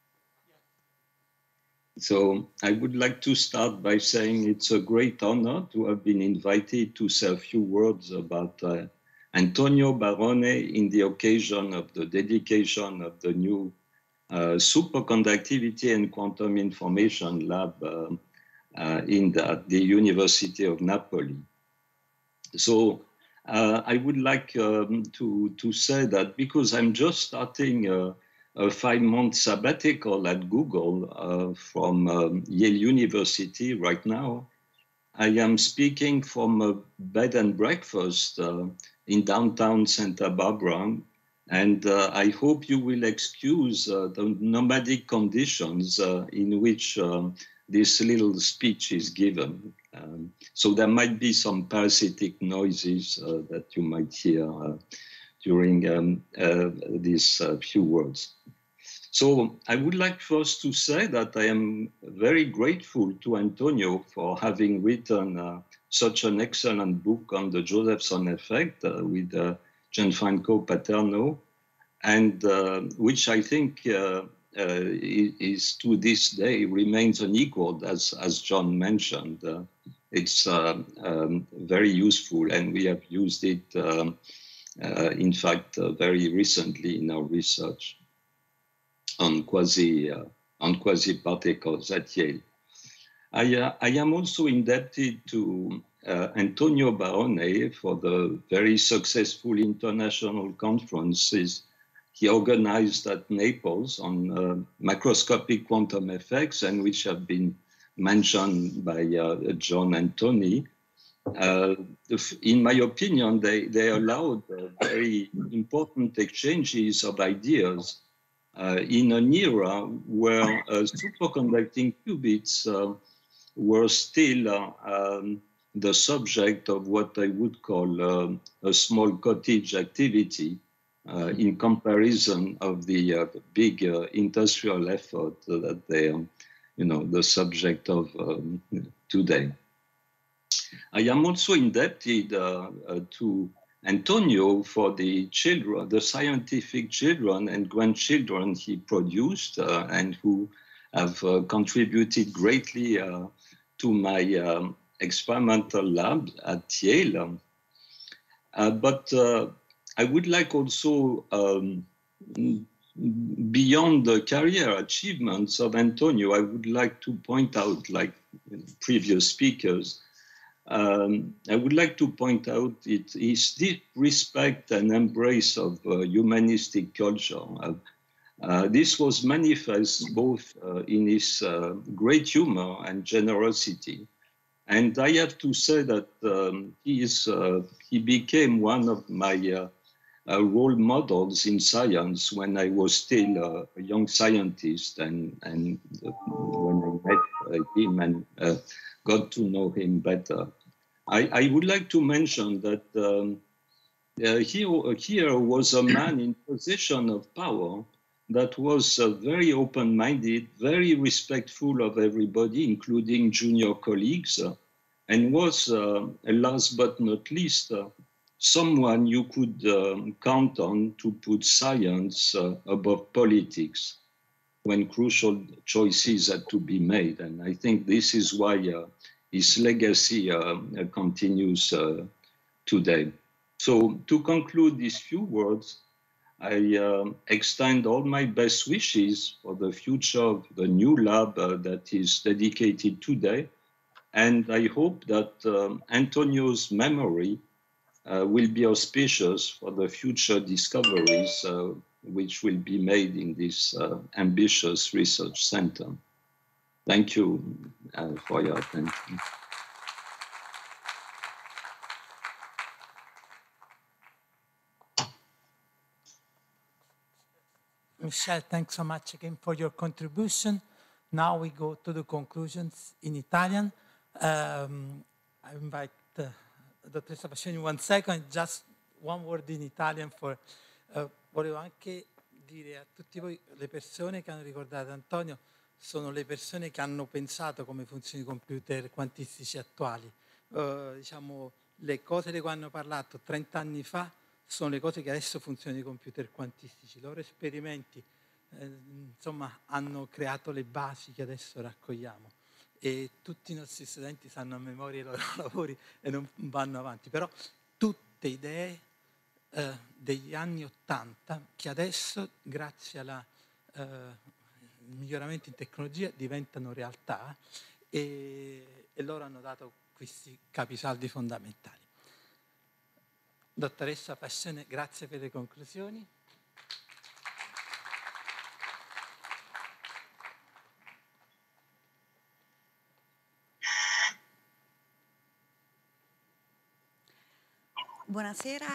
So I would like to start by saying it's a great honor to have been invited to say a few words about uh, Antonio Barone in the occasion of the dedication of the new uh, Superconductivity and Quantum Information Lab uh, uh, in the, the University of Napoli. So uh, I would like um, to, to say that because I'm just starting a, a five-month sabbatical at Google uh, from um, Yale University right now, I am speaking from a bed and breakfast uh, in downtown Santa Barbara, and uh, I hope you will excuse uh, the nomadic conditions uh, in which um, this little speech is given. Um, so there might be some parasitic noises uh, that you might hear uh, during um, uh, these uh, few words. So I would like first to say that I am very grateful to Antonio for having written uh, such an excellent book on the Josephson effect uh, with uh, Gianfranco Paterno, and uh, which I think uh, uh, is to this day remains unequaled, as, as John mentioned. Uh, it's uh, um, very useful, and we have used it, um, uh, in fact, uh, very recently in our research on quasi uh, on quasi particles at Yale. I, uh, I am also indebted to uh, Antonio Barone for the very successful international conferences he organized at Naples on uh, macroscopic quantum effects, and which have been mentioned by uh, John and Tony. Uh, in my opinion, they, they allowed uh, very important exchanges of ideas uh, in an era where uh, superconducting qubits uh, were still uh, um, the subject of what I would call uh, a small cottage activity uh, in comparison of the uh, big uh, industrial effort that they are, you know, the subject of um, today. I am also indebted uh, uh, to Antonio for the children, the scientific children and grandchildren he produced uh, and who have uh, contributed greatly uh, to my um, experimental lab at Yale. Uh, but uh, I would like also, um, beyond the career achievements of Antonio, I would like to point out, like previous speakers, Um, I would like to point out it, his deep respect and embrace of uh, humanistic culture. Uh, uh, this was manifest both uh, in his uh, great humor and generosity. And I have to say that um, he, is, uh, he became one of my uh, uh, role models in science when I was still uh, a young scientist, and, and uh, when I met uh, him and uh, got to know him better. I, I would like to mention that um, uh, here, here was a man in position of power that was uh, very open-minded, very respectful of everybody, including junior colleagues, uh, and was, uh, last but not least, uh, someone you could um, count on to put science uh, above politics when crucial choices had to be made. And I think this is why uh, his legacy uh, continues uh, today. So to conclude these few words, I uh, extend all my best wishes for the future of the new lab uh, that is dedicated today. And I hope that um, Antonio's memory uh, will be auspicious for the future discoveries uh, which will be made in this uh, ambitious research center. Thank you uh, for your attention. Michel, thanks so much again for your contribution. Now we go to the conclusions in Italian. Um, I invite uh, Dottoressa Pascioni one second, just one word in Italian for... Uh, volevo anche dire a tutti voi, le persone che hanno ricordato Antonio, sono le persone che hanno pensato come funzionano i computer quantistici attuali. Uh, diciamo, le cose di cui hanno parlato trenta anni fa sono le cose che adesso funzionano i computer quantistici. I loro esperimenti eh, insomma, hanno creato le basi che adesso raccogliamo, e tutti i nostri studenti sanno a memoria i loro lavori e non vanno avanti. Però tutte idee eh, degli anni Ottanta che adesso, grazie alla eh, miglioramenti in tecnologia, diventano realtà, e, e loro hanno dato questi capisaldi fondamentali. Dottoressa Pascioni, grazie per le conclusioni. Buonasera,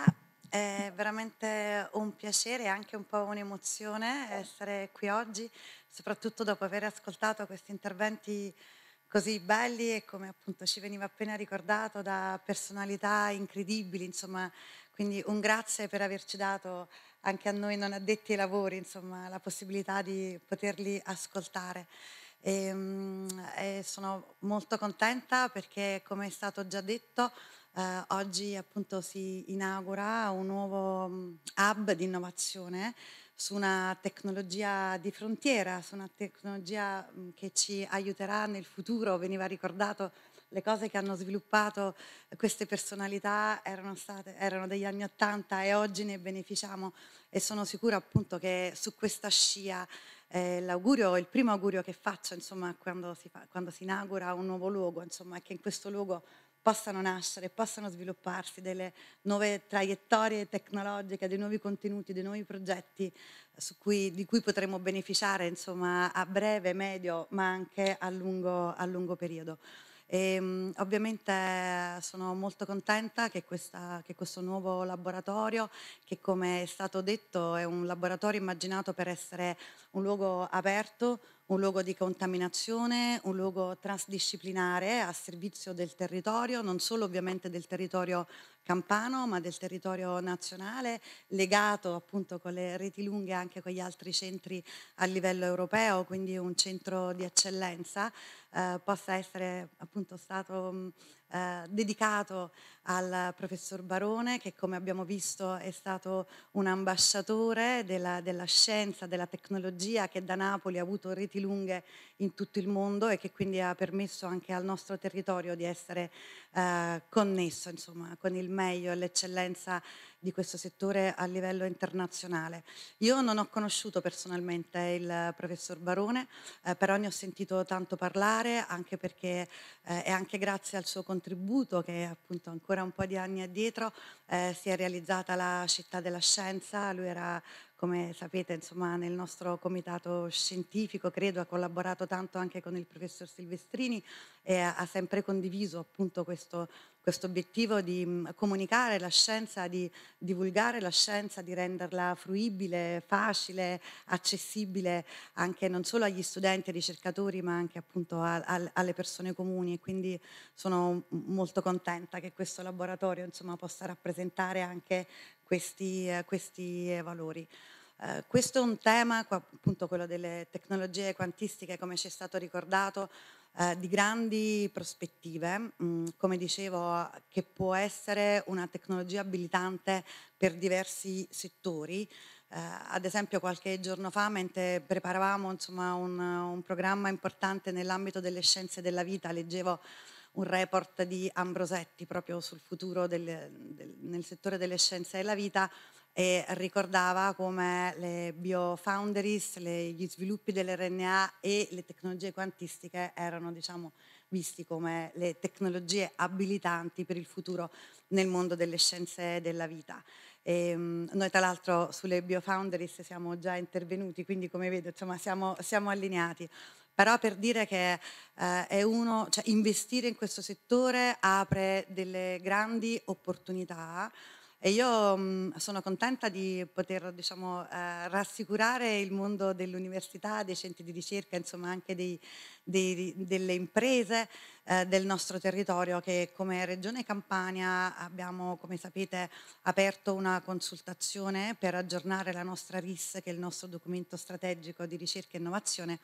è veramente un piacere e anche un po' un'emozione essere qui oggi, soprattutto dopo aver ascoltato questi interventi così belli e, come appunto ci veniva appena ricordato, da personalità incredibili, insomma, quindi un grazie per averci dato anche a noi non addetti ai lavori, insomma, la possibilità di poterli ascoltare. E, um, e sono molto contenta perché, come è stato già detto, eh, oggi appunto si inaugura un nuovo um, hub di innovazione su una tecnologia di frontiera, su una tecnologia um, che ci aiuterà nel futuro. Veniva ricordato le cose che hanno sviluppato queste personalità erano, state, erano degli anni Ottanta e oggi ne beneficiamo, e sono sicura appunto che su questa scia eh, l'augurio, il primo augurio che faccio, insomma, quando si, fa, quando si inaugura un nuovo luogo, insomma, è che in questo luogo possano nascere, possano svilupparsi delle nuove traiettorie tecnologiche, dei nuovi contenuti, dei nuovi progetti su cui, di cui potremo beneficiare, insomma, a breve, medio, ma anche a lungo, a lungo periodo. E, um, ovviamente sono molto contenta che, questa, che questo nuovo laboratorio, che come è stato detto è un laboratorio immaginato per essere un luogo aperto, un luogo di contaminazione, un luogo transdisciplinare a servizio del territorio, non solo ovviamente del territorio campano, ma del territorio nazionale, legato appunto con le reti lunghe anche con gli altri centri a livello europeo, quindi un centro di eccellenza, eh, possa essere appunto stato mh, eh, dedicato al professor Barone, che come abbiamo visto è stato un ambasciatore della, della scienza, della tecnologia, che da Napoli ha avuto reti lunghe in tutto il mondo e che quindi ha permesso anche al nostro territorio di essere eh, connesso, insomma, con il meglio e l'eccellenza di questo settore a livello internazionale. Io non ho conosciuto personalmente il professor Barone, eh, però ne ho sentito tanto parlare, anche perché eh, è anche grazie al suo contributo che appunto ancora un po' di anni addietro eh, si è realizzata la Città della Scienza. Lui era, come sapete, insomma, nel nostro comitato scientifico, credo, ha collaborato tanto anche con il professor Silvestrini e ha, ha sempre condiviso appunto questo questo obiettivo di mh, comunicare la scienza, di divulgare la scienza, di renderla fruibile, facile, accessibile anche non solo agli studenti e ricercatori, ma anche appunto a, a, alle persone comuni. E quindi sono molto contenta che questo laboratorio, insomma, possa rappresentare anche questi, eh, questi eh, valori. Uh, questo è un tema, appunto quello delle tecnologie quantistiche, come ci è stato ricordato, uh, di grandi prospettive, mh, come dicevo, che può essere una tecnologia abilitante per diversi settori. Uh, ad esempio qualche giorno fa, mentre preparavamo insomma, un, un programma importante nell'ambito delle scienze della vita, leggevo un report di Ambrosetti proprio sul futuro del, del, nel settore delle scienze della vita, e ricordava come le biofoundries, le, gli sviluppi dell'erre enne a e le tecnologie quantistiche erano, diciamo, visti come le tecnologie abilitanti per il futuro nel mondo delle scienze della vita. E, um, noi tra l'altro sulle biofoundries siamo già intervenuti, quindi come vedo insomma, siamo, siamo allineati. Però per dire che eh, è uno, cioè investire in questo settore apre delle grandi opportunità. E io mh, sono contenta di poter, diciamo, eh, rassicurare il mondo dell'università, dei centri di ricerca, insomma anche dei, dei, delle imprese eh, del nostro territorio, che come Regione Campania abbiamo, come sapete, aperto una consultazione per aggiornare la nostra R I S, che è il nostro documento strategico di ricerca e innovazione.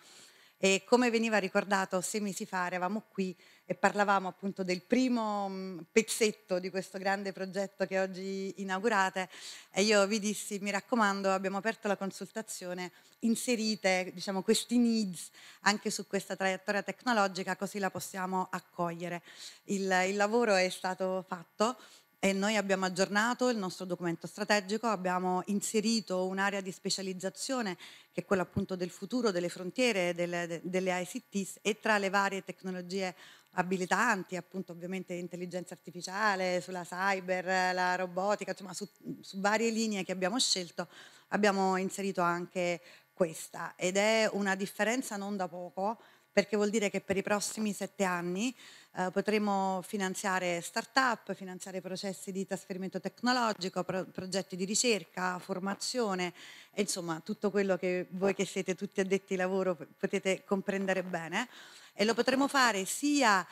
E come veniva ricordato sei mesi fa eravamo qui e parlavamo appunto del primo mh, pezzetto di questo grande progetto che oggi inaugurate, e io vi dissi: mi raccomando, abbiamo aperto la consultazione, inserite, diciamo, questi needs anche su questa traiettoria tecnologica, così la possiamo accogliere. Il, il lavoro è stato fatto e noi abbiamo aggiornato il nostro documento strategico, abbiamo inserito un'area di specializzazione che è quella appunto del futuro, delle frontiere, delle, delle I C T, e tra le varie tecnologie abilitanti, appunto ovviamente l'intelligenza artificiale, sulla cyber, la robotica, insomma su, su varie linee che abbiamo scelto, abbiamo inserito anche questa, ed è una differenza non da poco, perché vuol dire che per i prossimi sette anni Eh, potremo finanziare start-up, finanziare processi di trasferimento tecnologico, pro- progetti di ricerca, formazione, e insomma tutto quello che voi che siete tutti addetti ai lavoro potete comprendere bene. E lo potremo fare sia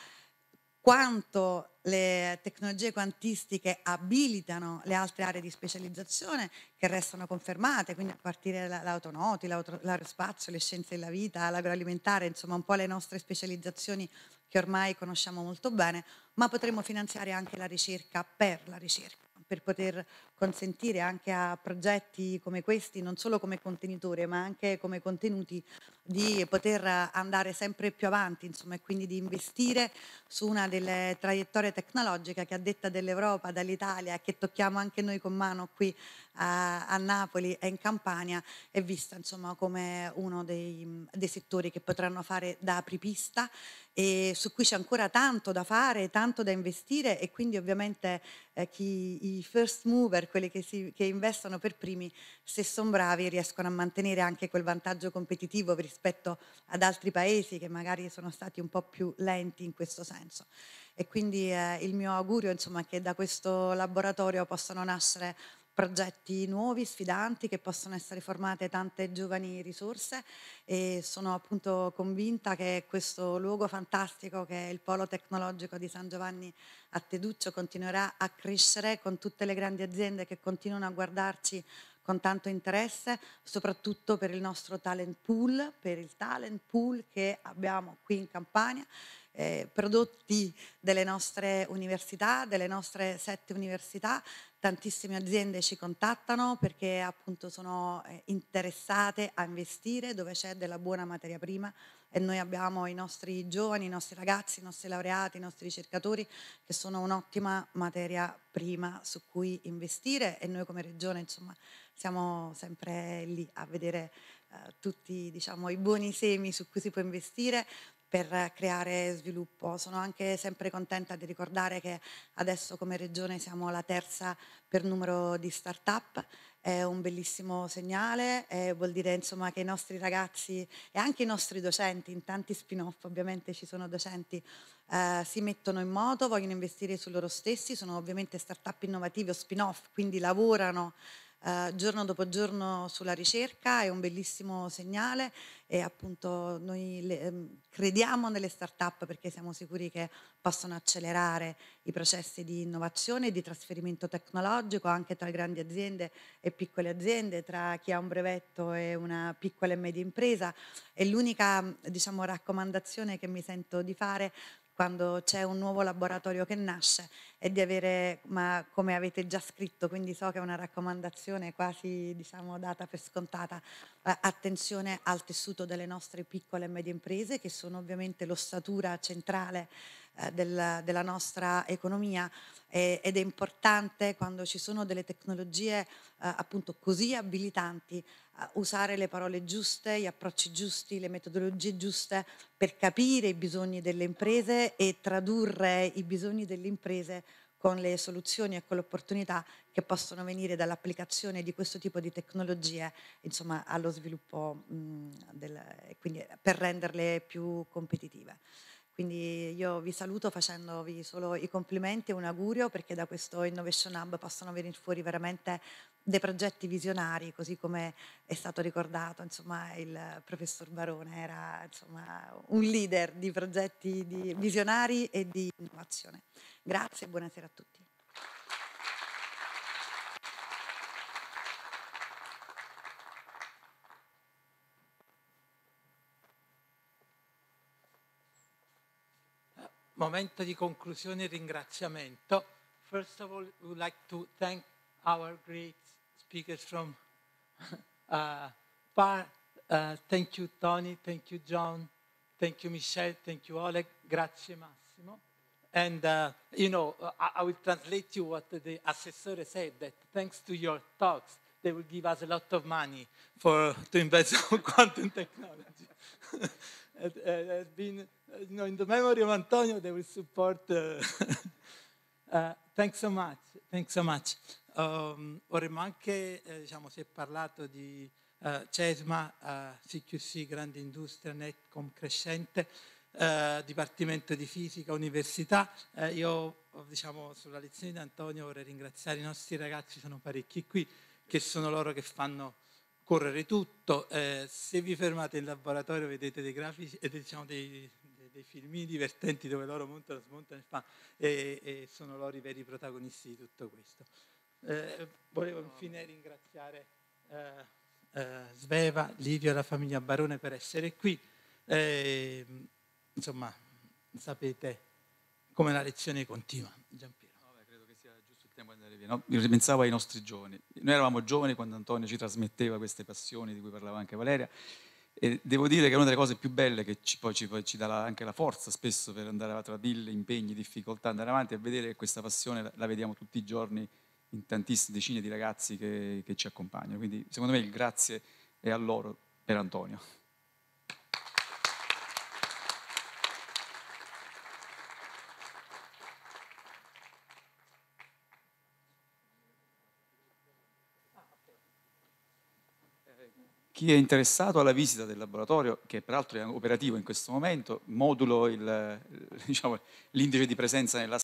quanto le tecnologie quantistiche abilitano le altre aree di specializzazione che restano confermate, quindi a partire dall'autonautica, l'aerospazio, le scienze della vita, l'agroalimentare, insomma un po' le nostre specializzazioni che ormai conosciamo molto bene, ma potremo finanziare anche la ricerca per la ricerca, per poter consentire anche a progetti come questi, non solo come contenitore, ma anche come contenuti, di poter andare sempre più avanti, insomma, e quindi di investire su una delle traiettorie tecnologiche che a detta dell'Europa, dall'Italia, e che tocchiamo anche noi con mano qui a, a Napoli e in Campania, è vista insomma come uno dei, dei settori che potranno fare da apripista e su cui c'è ancora tanto da fare, tanto da investire, e quindi ovviamente eh, chi, i first mover, quelli che, si, che investono per primi, se sono bravi riescono a mantenere anche quel vantaggio competitivo rispetto ad altri paesi che magari sono stati un po' più lenti in questo senso. E quindi eh, il mio augurio insomma è che da questo laboratorio possano nascere progetti nuovi, sfidanti, che possono essere formate tante giovani risorse, e sono appunto convinta che questo luogo fantastico che è il Polo Tecnologico di San Giovanni a Teduccio continuerà a crescere con tutte le grandi aziende che continuano a guardarci con tanto interesse, soprattutto per il nostro talent pool, per il talent pool che abbiamo qui in Campania, eh, prodotti delle nostre università, delle nostre sette università. Tantissime aziende ci contattano perché appunto sono eh, interessate a investire dove c'è della buona materia prima, e noi abbiamo i nostri giovani, i nostri ragazzi, i nostri laureati, i nostri ricercatori che sono un'ottima materia prima su cui investire, e noi come Regione insomma siamo sempre lì a vedere eh, tutti diciamo, i buoni semi su cui si può investire per creare sviluppo. Sono anche sempre contenta di ricordare che adesso come Regione siamo la terza per numero di start-up. È un bellissimo segnale, eh, vuol dire insomma che i nostri ragazzi e anche i nostri docenti, in tanti spin-off ovviamente ci sono docenti, eh, si mettono in moto, vogliono investire su loro stessi, sono ovviamente start-up innovative o spin-off, quindi lavorano Uh, giorno dopo giorno sulla ricerca. È un bellissimo segnale, e appunto noi le, ehm, crediamo nelle start-up perché siamo sicuri che possono accelerare i processi di innovazione e di trasferimento tecnologico anche tra grandi aziende e piccole aziende, tra chi ha un brevetto e una piccola e media impresa. E l'unica diciamo, raccomandazione che mi sento di fare quando c'è un nuovo laboratorio che nasce è di avere, ma come avete già scritto, quindi so che è una raccomandazione quasi diciamo data per scontata, eh, attenzione al tessuto delle nostre piccole e medie imprese, che sono ovviamente l'ossatura centrale eh, del, della nostra economia, eh, ed è importante quando ci sono delle tecnologie eh, appunto così abilitanti usare le parole giuste, gli approcci giusti, le metodologie giuste per capire i bisogni delle imprese e tradurre i bisogni delle imprese con le soluzioni e con le opportunità che possono venire dall'applicazione di questo tipo di tecnologie, insomma, allo sviluppo mh, del, quindi per renderle più competitive. Quindi io vi saluto facendovi solo i complimenti e un augurio, perché da questo Innovation Hub possono venire fuori veramente dei progetti visionari, così come è stato ricordato, insomma, il professor Barone era insomma, un leader di progetti di visionari e di innovazione. Grazie e buonasera a tutti. Momento di conclusione e ringraziamento. First of all, we would like to thank our great speakers from uh, Par. Uh, thank you, Tony. Thank you, John. Thank you, Michelle. Thank you, Oleg. Grazie, Massimo. And, uh, you know, I, I will translate you what the assessor said, that thanks to your talks, they will give us a lot of money for to invest in quantum technology. It has been, you know, in the memory of Antonio, they will support. Uh, uh, thanks so much. Thanks so much. Um, vorremmo anche, eh, diciamo, si è parlato di uh, CESMA, uh, C Q C, grande industria, Netcom crescente. eh, Dipartimento di Fisica, Università. Eh, io, diciamo, sulla lezione di Antonio vorrei ringraziare i nostri ragazzi, sono parecchi qui, che sono loro che fanno correre tutto. Eh, se vi fermate in laboratorio vedete dei grafici e diciamo dei, dei, dei filmini divertenti dove loro montano, smontano e fanno, e, e sono loro i veri protagonisti di tutto questo. Eh, volevo infine ringraziare eh, eh, Sveva, Livio e la famiglia Barone per essere qui. Eh, insomma, sapete come la lezione continua. Giampiero. Vabbè, credo che sia giusto il tempo di andare via. No? Io ripensavo ai nostri giovani. Noi eravamo giovani quando Antonio ci trasmetteva queste passioni di cui parlava anche Valeria, e devo dire che è una delle cose più belle che ci, poi ci, poi ci dà la, anche la forza spesso per andare avanti tra mille impegni, difficoltà, andare avanti e vedere che questa passione la, la vediamo tutti i giorni in tantissime decine di ragazzi che, che ci accompagnano. Quindi secondo me il grazie è a loro per Antonio. Chi è interessato alla visita del laboratorio, che peraltro è operativo in questo momento, modulo il, diciamo, l'indice di presenza nella